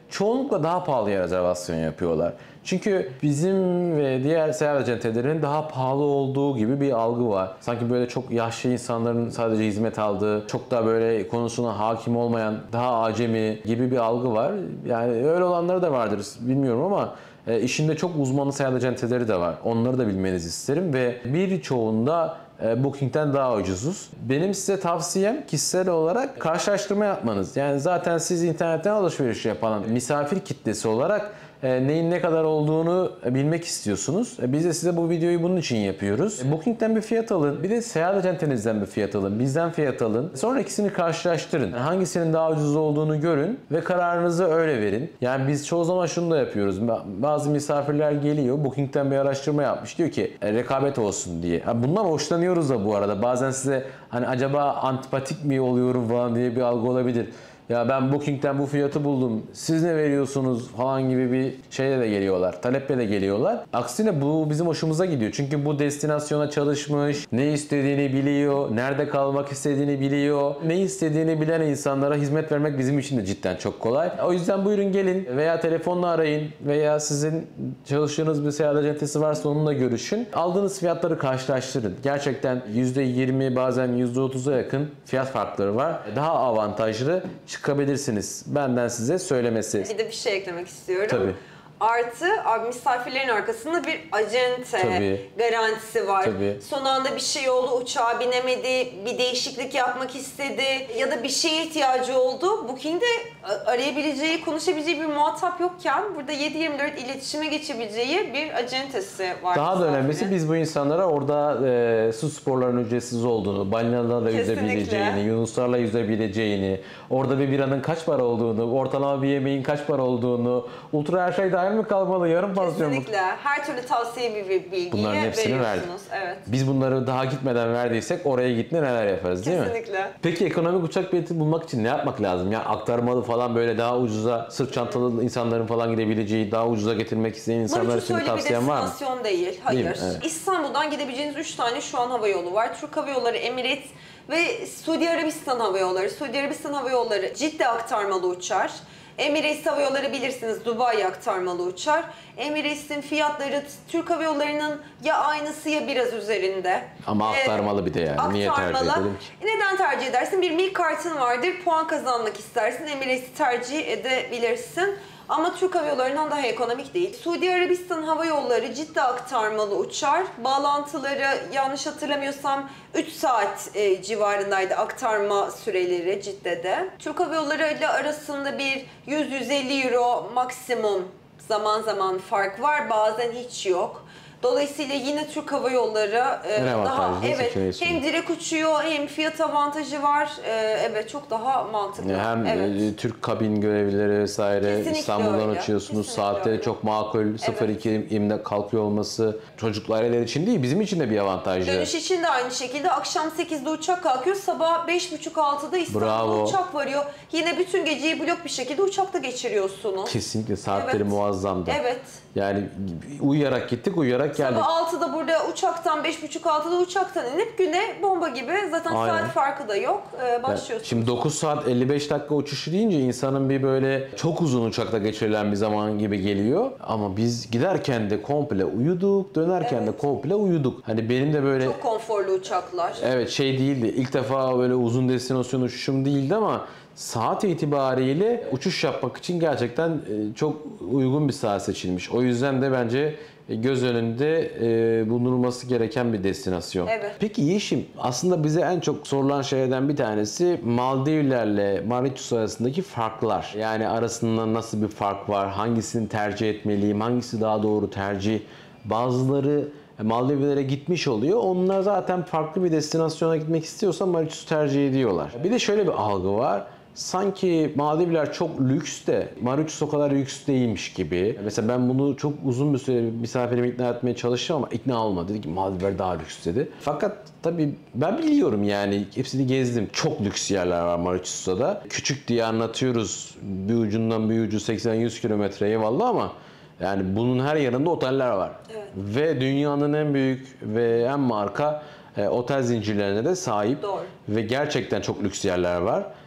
çoğunlukla daha pahalıya rezervasyon yapıyorlar. Çünkü bizim ve diğer seyahat acentelerinin daha pahalı olduğu gibi bir algı var. Sanki böyle çok yaşlı insanların sadece hizmet aldığı, çok da böyle konusuna hakim olmayan, daha acemi gibi bir algı var. Yani öyle olanları da vardır bilmiyorum ama işinde çok uzmanlı seyahat acenteleri de var. Onları da bilmenizi isterim ve birçoğunda Booking'den daha ucuzuz. Benim size tavsiyem kişisel olarak karşılaştırma yapmanız. Yani zaten siz internetten alışveriş yapan misafir kitlesi olarak neyin ne kadar olduğunu bilmek istiyorsunuz. Biz de size bu videoyu bunun için yapıyoruz. Booking'den bir fiyat alın. Bir de seyahat acentenizden bir fiyat alın. Bizden fiyat alın. Sonra ikisini karşılaştırın. Hangisinin daha ucuz olduğunu görün ve kararınızı öyle verin. Yani biz çoğu zaman şunu da yapıyoruz. Bazı misafirler geliyor. Booking'den bir araştırma yapmış. Diyor ki rekabet olsun diye. Bundan hoşlanıyoruz da bu arada. Bazen size hani acaba antipatik mi oluyorum falan diye bir algı olabilir. Ya ben Booking'den bu fiyatı buldum, siz ne veriyorsunuz falan gibi bir şeyle de geliyorlar, taleple de geliyorlar. Aksine bu bizim hoşumuza gidiyor. Çünkü bu destinasyona çalışmış, ne istediğini biliyor, nerede kalmak istediğini biliyor. Ne istediğini bilen insanlara hizmet vermek bizim için de cidden çok kolay. O yüzden buyurun gelin veya telefonla arayın veya sizin çalıştığınız bir seyahat acentesi varsa onunla görüşün. Aldığınız fiyatları karşılaştırın. Gerçekten %20 bazen %30'a yakın fiyat farkları var. Daha avantajlı çıkabilirsiniz. Benden size söylemesi. Bir de bir şey eklemek istiyorum. Tabii. Artı misafirlerin arkasında bir acente garantisi var. Tabii. Son anda bir şey oldu, uçağa binemedi, bir değişiklik yapmak istedi ya da bir şeye ihtiyacı oldu. Booking'de arayabileceği, konuşabileceği bir muhatap yokken burada 7/24 iletişime geçebileceği bir acentesi var. Daha da önemlisi biz bu insanlara orada su sporlarının ücretsiz olduğunu, balinalarla yüzebileceğini, yunuslarla yüzebileceğini, orada bir biranın kaç para olduğunu, ortalama bir yemeğin kaç para olduğunu, ultra her şey dahil mi kalmalı, yarım pansiyon mu? Kesinlikle. Her türlü tavsiye bir bilgiyi Bunların hepsini verdik. Evet. Biz bunları daha gitmeden verdiysek oraya gitme neler yaparız değil mi? Kesinlikle. Peki ekonomik uçak bileti bulmak için ne yapmak lazım? Yani aktarmalı falan böyle daha ucuza, sırt çantalı insanların falan gidebileceği, daha ucuza getirmek isteyen insanlar için bir tavsiyen var mı? destinasyon değil. Hayır. Değil mi? Evet. İstanbul'dan gidebileceğiniz 3 tane şu an hava yolu var. Türk Hava Yolları, Emirates ve Suudi Arabistan Hava Yolları. Suudi Arabistan Hava Yolları Cidde aktarmalı uçar. Emirates Hava Yolları bilirsiniz Dubai aktarmalı uçar. Emirates'in fiyatları Türk Hava Yolları'nın ya aynısı ya biraz üzerinde. Ama aktarmalı bir de yani. Niye tercih edelim ki? Neden tercih edersin? Bir mil kartın vardır, puan kazanmak istersin. Emirates'i tercih edebilirsin. Ama Türk Hava Yolları'ndan daha ekonomik değil. Suudi Arabistan Hava Yolları Cidde aktarmalı uçar. Bağlantıları yanlış hatırlamıyorsam 3 saat civarındaydı aktarma süreleri Cidde'de. Türk Hava Yolları ile arasında bir 100-150 euro maksimum zaman zaman fark var. Bazen hiç yok. Dolayısıyla yine Türk Hava Yolları daha hem direkt uçuyor hem fiyat avantajı var. Evet çok daha mantıklı. Hem Türk kabin görevlileri vesaire Kesinlikle İstanbul'dan öyle. uçuyorsunuz. Kesinlikle Saatleri öyle. çok makul. 02.20'de kalkıyor olması çocuklu aileler için değil bizim için de bir avantajlı. Dönüş için de aynı şekilde akşam 8'de uçak kalkıyor. Sabah 5.30-6'da İstanbul'a uçak varıyor. Yine bütün geceyi blok bir şekilde uçakta geçiriyorsunuz. Kesinlikle saatleri muazzamdı. Evet. Yani uyuyarak gittik, uyuyarak geldik. Sabah 6'da burada uçaktan, 5.30-6'da uçaktan inip güne bomba gibi. Zaten saat farkı da yok. Başlıyorsunuz. Şimdi 9 saat 55 dakika uçuşu deyince insanın bir böyle çok uzun uçakta geçirilen bir zaman gibi geliyor. Ama biz giderken de komple uyuduk, dönerken de komple uyuduk. Hani benim de böyle... Çok konforlu uçaklar. Evet şey değildi. İlk defa böyle uzun destinasyon uçuşum değildi ama saat itibariyle uçuş yapmak için gerçekten çok uygun bir saat seçilmiş. O yüzden de bence göz önünde bulunulması gereken bir destinasyon. Evet. Peki Yeşim, aslında bize en çok sorulan şeylerden bir tanesi Maldivlerle Mauritius arasındaki farklar. Yani arasında nasıl bir fark var? Hangisini tercih etmeliyim? Hangisi daha doğru tercih? Bazıları Maldivlere gitmiş oluyor. Onlar zaten farklı bir destinasyona gitmek istiyorsa Mauritius'u tercih ediyorlar. Bir de şöyle bir algı var. Sanki Maldivler çok lüks de Mauritius o kadar lüks değilmiş gibi. Mesela ben bunu çok uzun bir süre misafirimi ikna etmeye çalıştım ama ikna olmadı. Dedi ki Maldivler daha lüks dedi. Fakat tabii ben biliyorum yani hepsini gezdim. Çok lüks yerler var Mauritius'ta da. Küçük diye anlatıyoruz. Bir ucundan bir ucu 80-100 kilometre eyvallah ama yani bunun her yanında oteller var. Evet. Ve dünyanın en büyük ve en marka otel zincirlerine de sahip. Doğru. Ve gerçekten çok lüks yerler var.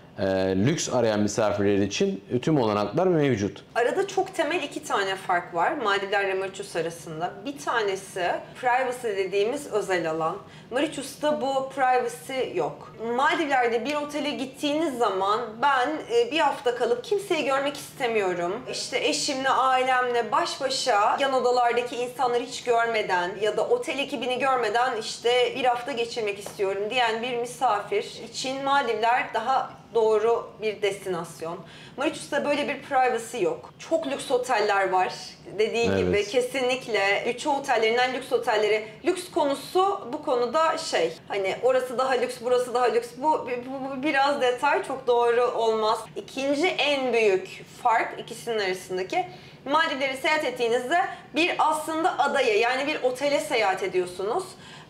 lüks arayan misafirler için tüm olanaklar mevcut. Arada çok temel 2 tane fark var Maldivler ile Mauritius arasında. Bir tanesi privacy dediğimiz özel alan. Mauritius'ta bu privacy yok. Maldivler'de bir otele gittiğiniz zaman ben bir hafta kalıp kimseyi görmek istemiyorum. İşte eşimle, ailemle baş başa yan odalardaki insanları hiç görmeden ya da otel ekibini görmeden işte bir hafta geçirmek istiyorum diyen bir misafir için Maldivler daha doğru bir destinasyon. Mauritius'ta böyle bir privacy yok. Çok lüks oteller var. Dediği gibi kesinlikle üçü otellerinden lüks otelleri. Lüks konusu bu konuda hani orası daha lüks, burası daha lüks. Bu biraz detay, çok doğru olmaz. İkinci en büyük fark ikisinin arasındaki, Maldivlere seyahat ettiğinizde bir aslında adaya, yani bir otele seyahat ediyorsunuz.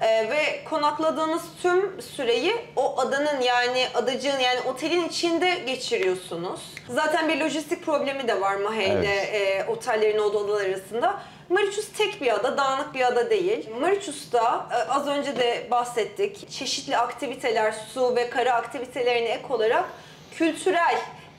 Ve konakladığınız tüm süreyi o adanın, yani adacığın, yani otelin içinde geçiriyorsunuz. Zaten bir lojistik problemi de var Mahe ile otellerin odalar arasında. Mauritius tek bir ada, dağınık bir ada değil. Mauritius'ta az önce de bahsettik, çeşitli aktiviteler, su ve kara aktivitelerine ek olarak kültürel,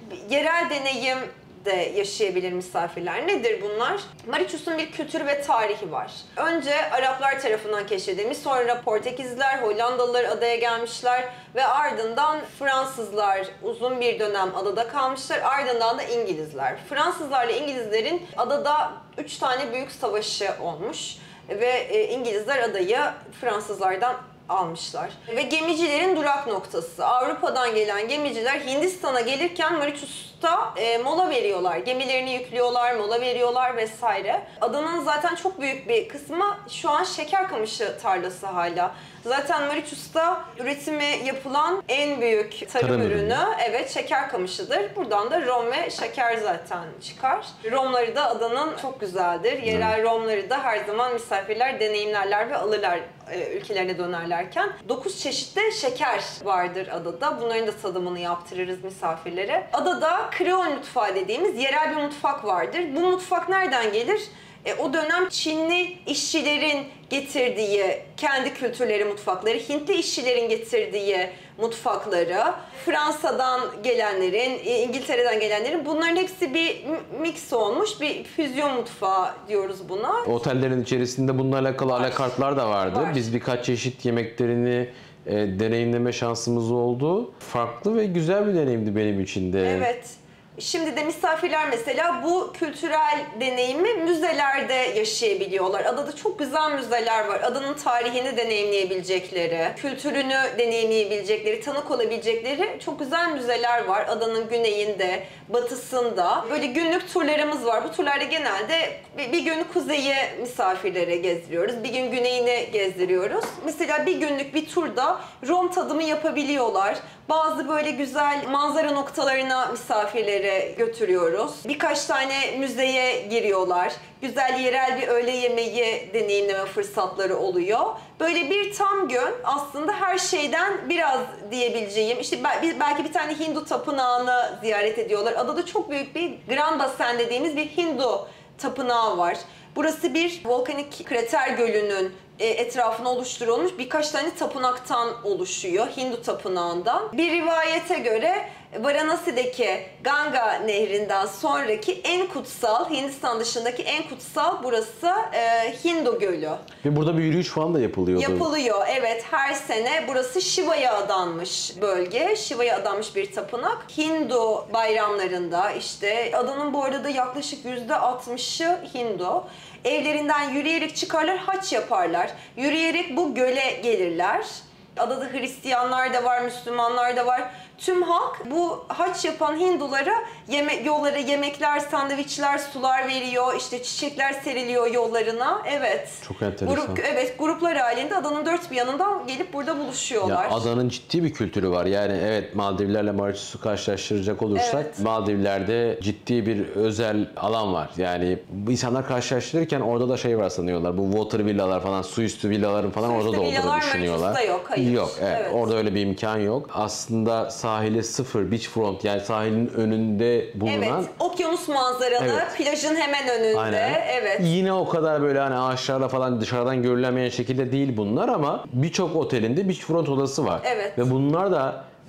yerel deneyim de yaşayabilir misafirler. Nedir bunlar? Mauritius'un bir kültürü ve tarihi var. Önce Araplar tarafından keşfedilmiş, sonra Portekizliler, Hollandalılar adaya gelmişler ve ardından Fransızlar uzun bir dönem adada kalmışlar. Ardından da İngilizler. Fransızlarla İngilizlerin adada 3 tane büyük savaşı olmuş ve İngilizler adayı Fransızlardan almışlar. Ve gemicilerin durak noktası. Avrupa'dan gelen gemiciler Hindistan'a gelirken Mauritius'ta mola veriyorlar. Gemilerini yüklüyorlar, mola veriyorlar vesaire. Adanın zaten çok büyük bir kısmı şu an şeker kamışı tarlası hala. Zaten Mauritius'ta üretimi yapılan en büyük tarım ürünü şeker kamışıdır. Buradan da rom ve şeker zaten çıkar. Romları da adanın çok güzeldir. Yerel romları da her zaman misafirler deneyimlerler ve alırlar ülkelerine dönerlerken. 9 çeşitli şeker vardır adada. Bunların da tadımını yaptırırız misafirlere. Adada Kreol mutfağı dediğimiz yerel bir mutfak vardır. Bu mutfak nereden gelir? O dönem Çinli işçilerin getirdiği kendi kültürleri, mutfakları, Hintli işçilerin getirdiği mutfakları, Fransa'dan gelenlerin, İngiltere'den gelenlerin, bunların hepsi bir mix olmuş bir füzyon mutfağı diyoruz buna. Otellerin içerisinde bununla alakalı anakartlar da vardı. Biz birkaç çeşit yemeklerini deneyimleme şansımız oldu. Farklı ve güzel bir deneyimdi benim için de. Evet. Şimdi de misafirler mesela bu kültürel deneyimi müzelerde yaşayabiliyorlar. Adada çok güzel müzeler var. Adanın tarihini deneyimleyebilecekleri, kültürünü deneyimleyebilecekleri, tanık olabilecekleri çok güzel müzeler var. Adanın güneyinde, batısında. Böyle günlük turlarımız var. Bu turlarda genelde bir gün kuzeyi misafirlere gezdiriyoruz. Bir gün güneyini gezdiriyoruz. Mesela bir günlük bir turda Rom tadımı yapabiliyorlar. Bazı böyle güzel manzara noktalarına misafirleri götürüyoruz. Birkaç tane müzeye giriyorlar. Güzel yerel bir öğle yemeği deneyimleme fırsatları oluyor. Böyle bir tam gün aslında her şeyden biraz diyebileceğim. İşte belki bir tane Hindu tapınağını ziyaret ediyorlar. Adada çok büyük bir Grand Basen dediğimiz bir Hindu tapınağı var. Burası bir volkanik krater gölünün etrafına oluşturulmuş birkaç tane tapınaktan oluşuyor. Hindu tapınağından. Bir rivayete göre Varanasi'deki Ganga nehrinden sonraki en kutsal, Hindistan dışındaki en kutsal burası Hindu Gölü. Ve burada bir yürüyüş falan da yapılıyordu. Yapılıyor, evet. Her sene burası Shiva'ya adanmış bölge. Shiva'ya adanmış bir tapınak. Hindu bayramlarında işte adanın bu arada yaklaşık %60'ı Hindu. Evlerinden yürüyerek çıkarlar, haç yaparlar. Yürüyerek bu göle gelirler. Adada Hristiyanlar da var, Müslümanlar da var. Tüm halk bu haç yapan Hindulara yollara yemekler, sandviçler, sular veriyor. İşte çiçekler seriliyor yollarına. Evet. Çok enteresan. Gruplar halinde adanın dört bir yanından gelip burada buluşuyorlar. Ya adanın ciddi bir kültürü var. Yani evet, Maldivlerle Mauritius'u karşılaştıracak olursak Maldivler'de ciddi bir özel alan var. Yani insanlar karşılaştırırken orada da şey var sanıyorlar. Bu water villalar falan, su üstü villaların falan orada da olduğunu düşünüyorlar. Mauritius'ta yok, hayır. Yok, evet. Orada öyle bir imkan yok. Aslında sahili sıfır, beachfront, yani sahilin önünde bulunan. Evet, okyanus manzaralı, plajın hemen önünde. Aynen. Evet. Yine o kadar böyle hani ağaçlarla falan dışarıdan görülemeyen şekilde değil bunlar ama birçok otelinde beachfront odası var. Evet. Ve bunlar da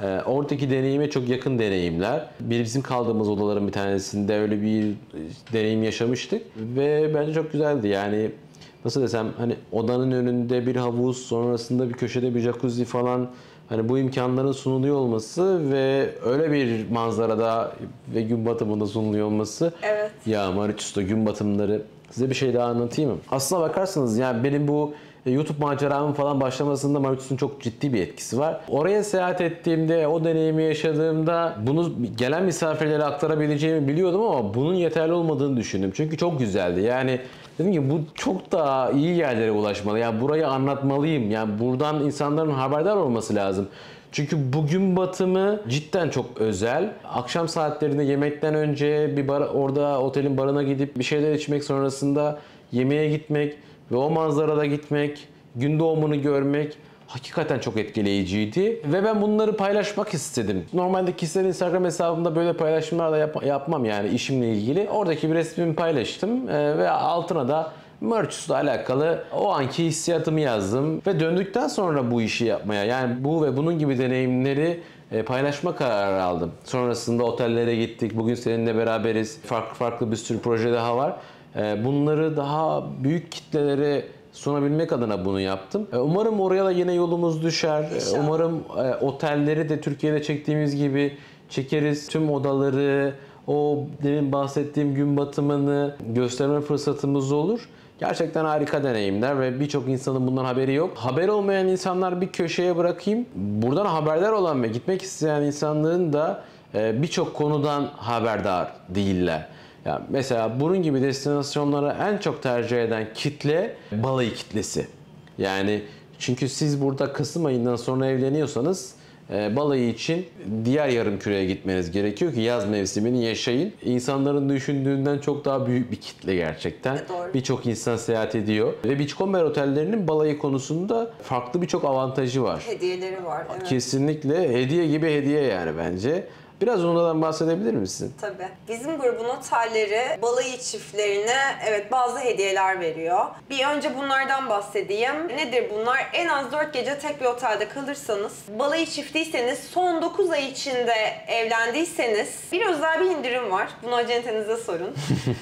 Oradaki deneyime çok yakın deneyimler. Bizim kaldığımız odaların bir tanesinde öyle bir deneyim yaşamıştık ve bence çok güzeldi. Yani nasıl desem, hani odanın önünde bir havuz, sonrasında bir köşede bir jacuzzi falan, hani bu imkanların sunuluyor olması ve öyle bir manzarada ve gün batımında sunuluyor olması. Evet. Ya Mauritius'ta gün batımları, size bir şey daha anlatayım mı? Aslına bakarsanız yani benim bu YouTube maceramın falan başlamasında Mauritius'un çok ciddi bir etkisi var. Oraya seyahat ettiğimde, o deneyimi yaşadığımda bunu gelen misafirlere aktarabileceğimi biliyordum ama bunun yeterli olmadığını düşündüm. Çünkü çok güzeldi. Yani dedim ki bu çok daha iyi yerlere ulaşmalı. Yani burayı anlatmalıyım. Yani buradan insanların haberdar olması lazım. Çünkü bugün batımı cidden çok özel. Akşam saatlerinde yemekten önce bir orada otelin barına gidip bir şeyler içmek, sonrasında yemeğe gitmek ve o manzarada gitmek, gün doğumunu görmek hakikaten çok etkileyiciydi. Ve ben bunları paylaşmak istedim. Normalde kişisel Instagram hesabımda böyle paylaşımlar da yapmam yani işimle ilgili. Oradaki bir resmimi paylaştım ve altına da Mauritius'la alakalı o anki hissiyatımı yazdım. Ve döndükten sonra bu işi yapmaya, yani bu ve bunun gibi deneyimleri paylaşma kararı aldım. Sonrasında otellere gittik. Bugün seninle beraberiz. Farklı bir sürü proje daha var. Bunları daha büyük kitlelere sunabilmek adına bunu yaptım. Umarım oraya da yine yolumuz düşer. İnşallah. Umarım otelleri de Türkiye'de çektiğimiz gibi çekeriz. Tüm odaları, o demin bahsettiğim gün batımını gösterme fırsatımız olur. Gerçekten harika deneyimler ve birçok insanın bundan haberi yok. Haber olmayan insanlar bir köşeye bırakayım. Buradan haberdar olan ve gitmek isteyen insanların da birçok konudan haberdar değiller. Ya mesela bunun gibi destinasyonlara en çok tercih eden kitle balayı kitlesi. Yani çünkü siz burada Kasım ayından sonra evleniyorsanız balayı için diğer yarımküreye gitmeniz gerekiyor ki yaz mevsimini yaşayın. İnsanların düşündüğünden çok daha büyük bir kitle gerçekten. Doğru. Birçok insan seyahat ediyor ve Beachcomber otellerinin balayı konusunda farklı birçok avantajı var. Hediyeleri var. Evet. Kesinlikle hediye gibi hediye yani bence. Biraz ondan bahsedebilir misin? Tabii. Bizim grubun otelleri balayı çiftlerine evet bazı hediyeler veriyor. Bir önce bunlardan bahsedeyim. Nedir bunlar? En az 4 gece tek bir otelde kalırsanız, balayı çiftiyseniz, son 9 ay içinde evlendiyseniz bir özel bir indirim var. Bunu acentenize sorun.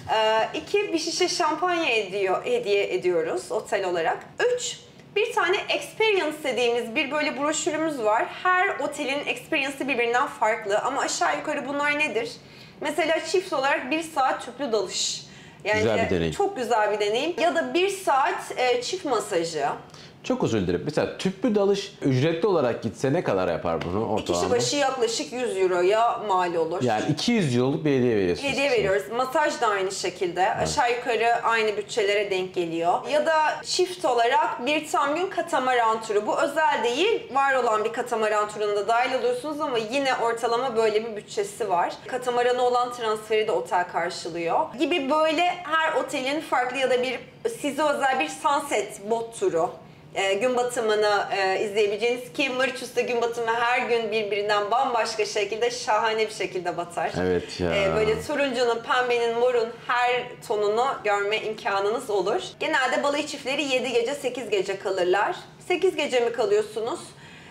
2, bir şişe şampanya hediye ediyoruz otel olarak. 3, bir tane experience dediğimiz bir böyle broşürümüz var. Her otelin experience'ı birbirinden farklı ama aşağı yukarı bunlar nedir? Mesela çift olarak 1 saat tüplü dalış. Yani Güzel bir deneyim. çok güzel bir deneyim. Ya da 1 saat çift masajı. Çok özür dilerim. Mesela tüplü dalış ücretli olarak gitse ne kadar yapar bunu ortalama? Kişi başı yaklaşık 100 euroya mal olur. Yani 200 euroluk bir hediye veriyorsunuz. Hediye veriyoruz. Masaj da aynı şekilde. Evet. Aşağı yukarı aynı bütçelere denk geliyor. Ya da çift olarak bir tam gün katamaran turu. Bu özel değil. Var olan bir katamaran turuna da dahil oluyorsunuz ama yine ortalama böyle bir bütçesi var. Katamarana olan transferi de otel karşılıyor. Gibi böyle her otelin farklı ya da size özel bir sunset bot turu. Gün batımını izleyebileceğiniz ki Mauritius'ta gün batımı her gün birbirinden bambaşka şekilde, şahane bir şekilde batar. Evet ya. Böyle turuncunun, pembenin, morun her tonunu görme imkanınız olur. Genelde balayı çiftleri 7 gece, 8 gece kalırlar. 8 gece mi kalıyorsunuz?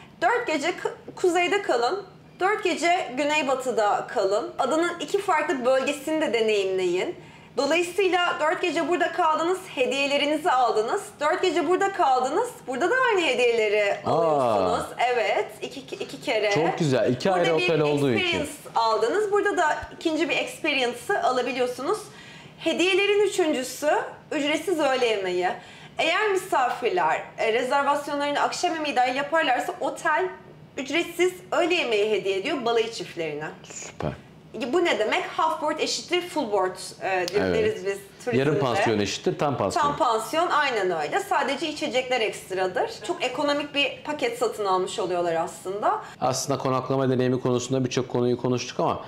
4 gece kuzeyde kalın. 4 gece güneybatıda kalın. Adanın 2 farklı bölgesini de deneyimleyin. Dolayısıyla 4 gece burada kaldınız, hediyelerinizi aldınız. 4 gece burada kaldınız, burada da aynı hediyeleri alıyorsunuz. Evet, iki kere. Çok güzel, 2 ayrı otel olduğu için. Experience aldınız, burada da ikinci bir experience'ı alabiliyorsunuz. Hediyelerin üçüncüsü, ücretsiz öğle yemeği. Eğer misafirler rezervasyonlarını akşam yemeği dahil yaparlarsa otel ücretsiz öğle yemeği hediye ediyor balayı çiftlerine. Süper. Bu ne demek? Half board eşittir full board deriz biz turizmde. Yarım pansiyon eşittir tam pansiyon. Tam pansiyon aynen öyle. Sadece içecekler ekstradır. Çok ekonomik bir paket satın almış oluyorlar aslında. Aslında konaklama deneyimi konusunda birçok konuyu konuştuk ama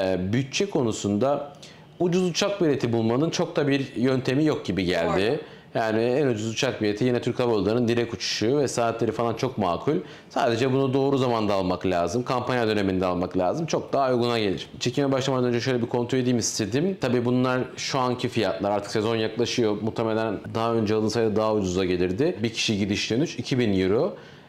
bütçe konusunda ucuz uçak bileti bulmanın çok da bir yöntemi yok gibi geldi. Doğru. Yani en ucuz uçak bileti yine Türk Hava Yolları'nın direkt uçuşu ve saatleri falan çok makul. Sadece bunu doğru zamanda almak lazım. Kampanya döneminde almak lazım. Çok daha uyguna gelir. Çekime başlamadan önce şöyle bir kontrol edeyim istedim. Tabii bunlar şu anki fiyatlar. Artık sezon yaklaşıyor. Muhtemelen daha önce alınsaydı daha ucuza gelirdi. Bir kişi gidiş dönüş 2000 euro.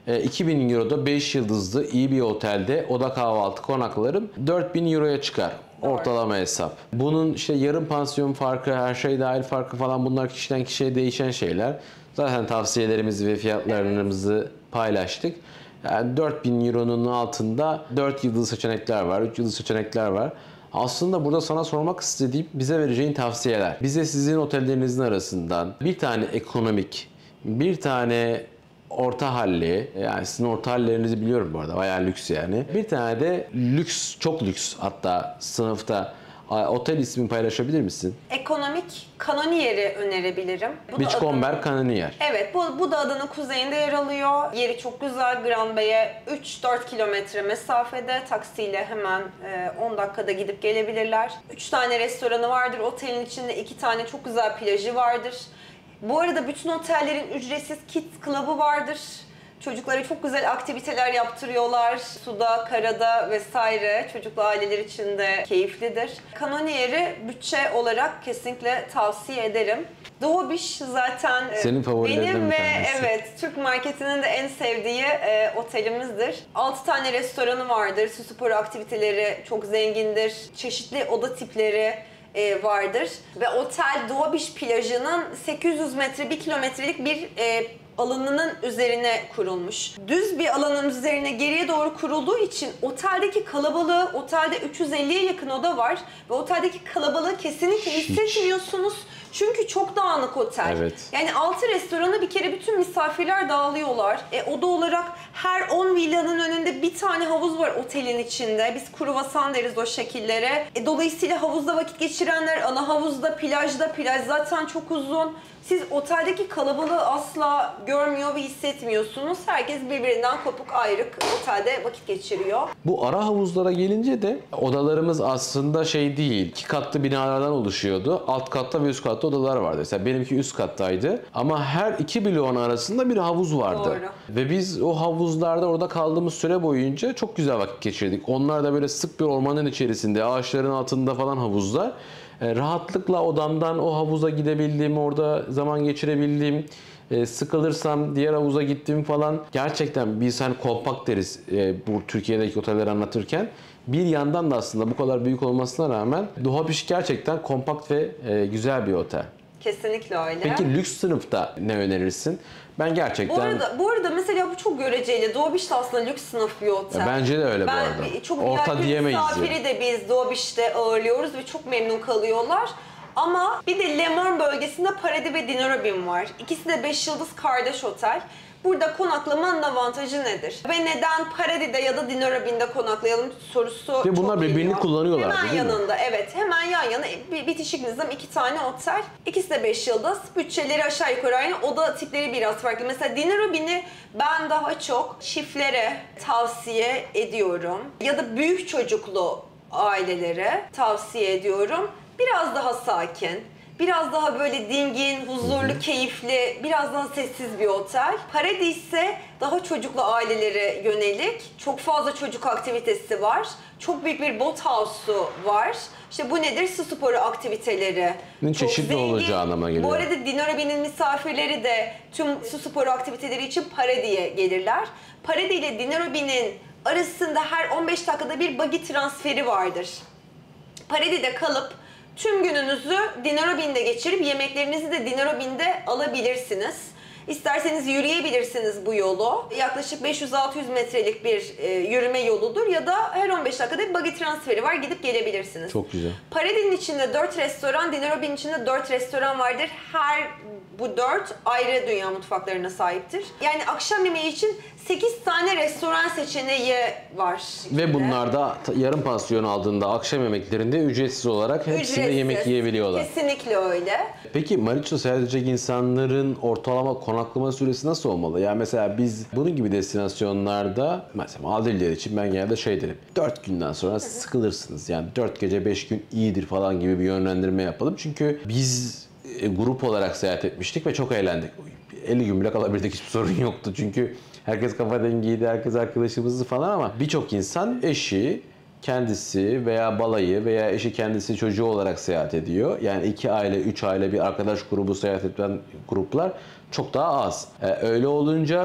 2000 Euro'da 5 yıldızlı iyi bir otelde oda kahvaltı konaklarım 4000 Euro'ya çıkar. Ortalama hesap. Bunun işte yarım pansiyon farkı, her şey dahil farkı falan, bunlar kişiden kişiye değişen şeyler. Zaten tavsiyelerimizi ve fiyatlarımızı paylaştık. Yani 4000 Euro'nun altında 4 yıldız seçenekler var, 3 yıldız seçenekler var. Aslında burada sana sormak istediğim bize vereceğin tavsiyeler. Bize sizin otellerinizin arasından bir tane ekonomik, bir tane orta halli, yani sizin orta hallerinizi biliyorum bu arada, bayağı lüks yani. Bir tane de lüks, çok lüks hatta sınıfta otel ismini paylaşabilir misin? Ekonomik Canonier'i önerebilirim. Beachcomber Canonier. Evet, bu da adanın kuzeyinde yer alıyor. Yeri çok güzel. Grand Bay'e 3-4 kilometre mesafede. Taksiyle hemen 10 dakikada gidip gelebilirler. 3 tane restoranı vardır. Otelin içinde 2 tane çok güzel plajı vardır. Bu arada bütün otellerin ücretsiz Kids Club'ı vardır. Çocuklara çok güzel aktiviteler yaptırıyorlar. Suda, karada vesaire. Çocuklu aileler için de keyiflidir. Canonier'i bütçe olarak kesinlikle tavsiye ederim. Doğu Beach zaten senin favorilerinden benim bir ve tanesi. evet Türk marketinin de en sevdiği otelimizdir. 6 tane restoranı vardır. Su sporu aktiviteleri çok zengindir. Çeşitli oda tipleri vardır. Ve otel Doğu Beach plajının 800 metre, 1 kilometrelik bir alanının üzerine kurulmuş. Düz bir alanın üzerine geriye doğru kurulduğu için oteldeki kalabalığı, otelde 350'ye yakın oda var ve oteldeki kalabalığı kesinlikle hissetmiyorsunuz. Çünkü çok dağınık otel. Evet. Yani 6 restorana bir kere bütün misafirler dağılıyorlar. Oda olarak her 10 villanın önünde bir tane havuz var otelin içinde. Biz kruvasan deriz o şekillere. Dolayısıyla havuzda vakit geçirenler ana havuzda, plajda. Plaj zaten çok uzun. Siz oteldeki kalabalığı asla görmüyor ve hissetmiyorsunuz. Herkes birbirinden kopuk ayrık otelde vakit geçiriyor. Bu ara havuzlara gelince de odalarımız aslında şey değil, 2 katlı binalardan oluşuyordu. Alt katta ve üst katta odalar vardı. Mesela benimki üst kattaydı ama her 2 bloğun arasında bir havuz vardı. Doğru. Ve biz o havuzlarda orada kaldığımız süre boyunca çok güzel vakit geçirdik. Onlar da böyle sık bir ormanın içerisinde, ağaçların altında falan havuzlar. Rahatlıkla odamdan o havuza gidebildim, orada zaman geçirebildim. Sıkılırsam diğer havuza gittim falan. Gerçekten biz hani kompakt deriz bu Türkiye'deki otelleri anlatırken. Bir yandan da aslında bu kadar büyük olmasına rağmen Doğu Beach gerçekten kompakt ve güzel bir otel. Kesinlikle öyle. Peki lüks sınıfta ne önerirsin? Ben gerçekten... Bu arada mesela bu çok göreceli. Doğu Beach de aslında lüks sınıf bir otel. Bence de öyle bu arada. Çok orta VIP diyemeyiz. misafiri de biz Doğu Beach'te ağırlıyoruz ve çok memnun kalıyorlar. Ama bir de Lemon bölgesinde Paradis ve Dinarobin var. İkisi de 5 yıldız kardeş otel. Burada konaklamanın avantajı nedir? Ve neden Paradis'de ya da Dinarobin'de konaklayalım sorusu Ve bunlar çok birbirini geliyor. kullanıyorlar Hemen değil mi? yanında, evet. Hemen yan yana bitişik nizam 2 tane otel. İkisi de 5 yıldız. Bütçeleri aşağı yukarı aynı. Oda tipleri biraz farklı. Mesela Dinarobin'i ben daha çok çiftlere tavsiye ediyorum. Ya da büyük çocuklu ailelere tavsiye ediyorum. Biraz daha sakin. Biraz daha böyle dingin, huzurlu, keyifli, biraz daha sessiz bir otel. Paradis ise daha çocuklu ailelere yönelik. Çok fazla çocuk aktivitesi var. Çok büyük bir boat house'u var. İşte bu nedir? Su sporu aktiviteleri. Çok çeşitli zengin. olacağı anlamına geliyor. Bu arada Dinarobin'in misafirleri de tüm su sporu aktiviteleri için Paradis'e gelirler. Paradis ile Dinarobin'in arasında her 15 dakikada bir buggy transferi vardır. Paradis'te kalıp tüm gününüzü Dinarobin'de geçirip yemeklerinizi de Dinarobin'de alabilirsiniz. İsterseniz yürüyebilirsiniz bu yolu. Yaklaşık 500-600 metrelik bir yürüme yoludur ya da her 15 dakikada bir buggy transferi var, gidip gelebilirsiniz. Çok güzel. Paradis'in içinde 4 restoran, Dinarobin içinde 4 restoran vardır. Her bu 4 ayrı dünya mutfaklarına sahiptir. Yani akşam yemeği için 8 tane restoran seçeneği var. Ve bunlar da yarım pansiyon aldığında akşam yemeklerinde ücretsiz olarak hepsinde yemek yiyebiliyorlar. Kesinlikle öyle. Peki Mauritius'ta seyahat edecek insanların ortalama konaklama süresi nasıl olmalı? Yani mesela biz bunun gibi destinasyonlarda, mesela Maldivler için ben genelde şey derim. 4 günden sonra sıkılırsınız. Yani 4 gece 5 gün iyidir falan gibi bir yönlendirme yapalım. Çünkü biz grup olarak seyahat etmiştik ve çok eğlendik. 50 gün bile kalabildik, hiçbir sorun yoktu. Çünkü herkes kafa dengiydi, herkes arkadaşımızdı falan ama birçok insan eşi, kendisi veya balayı veya eşi kendisi çocuğu olarak seyahat ediyor. Yani 2 aile, 3 aile bir arkadaş grubu seyahat eden gruplar çok daha az. Öyle olunca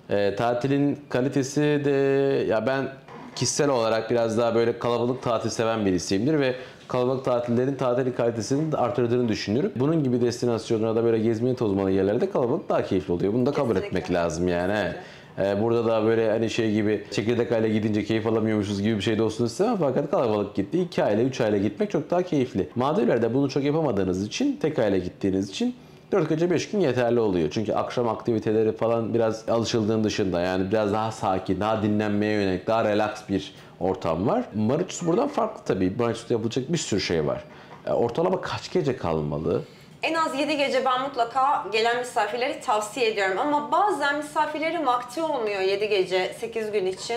Tatilin kalitesi de ya ben kişisel olarak biraz daha böyle kalabalık tatil seven birisiyimdir ve kalabalık tatillerin tatil kalitesini de artırdığını düşünüyorum. Bunun gibi destinasyonlarda böyle gezmeye tozmalı yerlerde kalabalık daha keyifli oluyor. Bunu da kabul Kesinlikle. etmek lazım yani. Burada da böyle hani şey gibi çekirdek aile gidince keyif alamıyormuşuz gibi bir şey de olsun istemem fakat kalabalık gitti. 2 aile 3 aile gitmek çok daha keyifli. Maldivler'de bunu çok yapamadığınız için tek aile gittiğiniz için 4 gece 5 gün yeterli oluyor. Çünkü akşam aktiviteleri falan biraz alışıldığın dışında yani biraz daha sakin, daha dinlenmeye yönelik, daha relax bir ortam var. Mauritius buradan farklı tabii. Mauritius'ta yapılacak bir sürü şey var. Ortalama kaç gece kalmalı? En az 7 gece ben mutlaka gelen misafirlere tavsiye ediyorum. Ama bazen misafirlerin vakti olmuyor 7 gece, 8 gün için.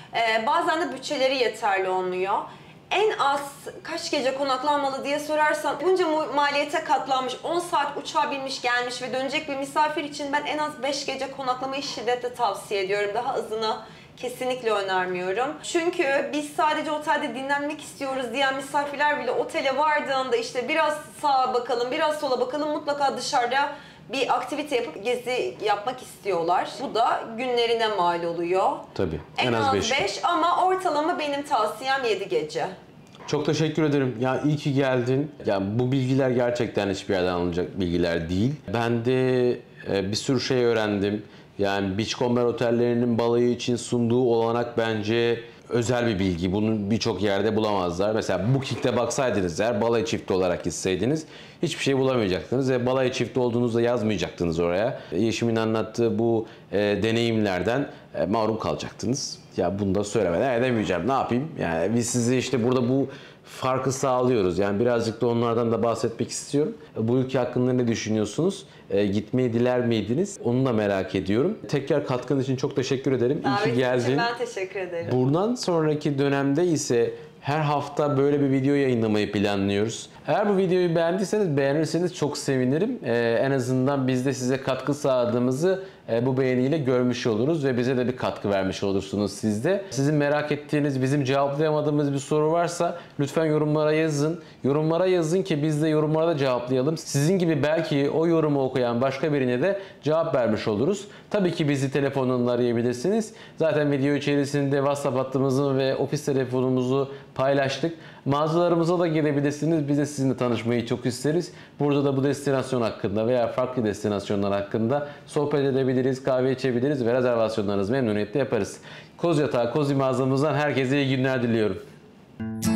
Bazen de bütçeleri yeterli olmuyor. En az kaç gece konaklanmalı diye sorarsan bunca maliyete katlanmış, 10 saat uçağa binmiş gelmiş ve dönecek bir misafir için ben en az 5 gece konaklamayı şiddetle tavsiye ediyorum. Daha azını kesinlikle önermiyorum. Çünkü biz sadece otelde dinlenmek istiyoruz diyen misafirler bile otele vardığında işte biraz sağa bakalım, biraz sola bakalım mutlaka dışarıda bir aktivite yapıp gezi yapmak istiyorlar. Bu da günlerine mal oluyor. Tabii. En az 5 gün. ama ortalama benim tavsiyem 7 gece. Çok teşekkür ederim. Ya iyi ki geldin. Ya bu bilgiler gerçekten hiçbir yerden alınacak bilgiler değil. Ben de bir sürü şey öğrendim. Yani Beachcomber otellerinin balayı için sunduğu olanak bence özel bir bilgi. Bunu birçok yerde bulamazlar. Mesela Booking'de baksaydınız eğer balayı çifti olarak gitseydiniz hiçbir şey bulamayacaktınız ve balayı çifti olduğunuzda yazmayacaktınız oraya. Yeşim'in anlattığı bu deneyimlerden mahrum kalacaktınız. Ya bunu da söylemeden edemeyeceğim. Ne yapayım? Yani biz size işte burada bu farkı sağlıyoruz. Yani birazcık da onlardan da bahsetmek istiyorum. Bu ülke hakkında ne düşünüyorsunuz? Gitmeyi diler miydiniz? Onu da merak ediyorum. Tekrar katkın için çok teşekkür ederim. İyi ki Davet için geldin. ben teşekkür ederim. Bundan sonraki dönemde ise her hafta böyle bir video yayınlamayı planlıyoruz. Eğer bu videoyu beğenirseniz çok sevinirim. En azından biz de size katkı sağladığımızı bu beğeniyle görmüş oluruz ve bize de bir katkı vermiş olursunuz siz de. Sizin merak ettiğiniz, bizim cevaplayamadığımız bir soru varsa lütfen yorumlara yazın. Yorumlara yazın ki biz de yorumlarda cevaplayalım. Sizin gibi belki o yorumu okuyan başka birine de cevap vermiş oluruz. Tabii ki bizi telefonundan arayabilirsiniz. Zaten video içerisinde WhatsApp hattımızı ve ofis telefonumuzu paylaştık. Mağazalarımıza da gelebilirsiniz. Biz de sizinle tanışmayı çok isteriz. Burada da bu destinasyon hakkında veya farklı destinasyonlar hakkında sohbet edebiliriz, kahve içebiliriz ve rezervasyonlarınızı memnuniyetle yaparız. Koz Yatağı, Kozi mağazamızdan herkese iyi günler diliyorum.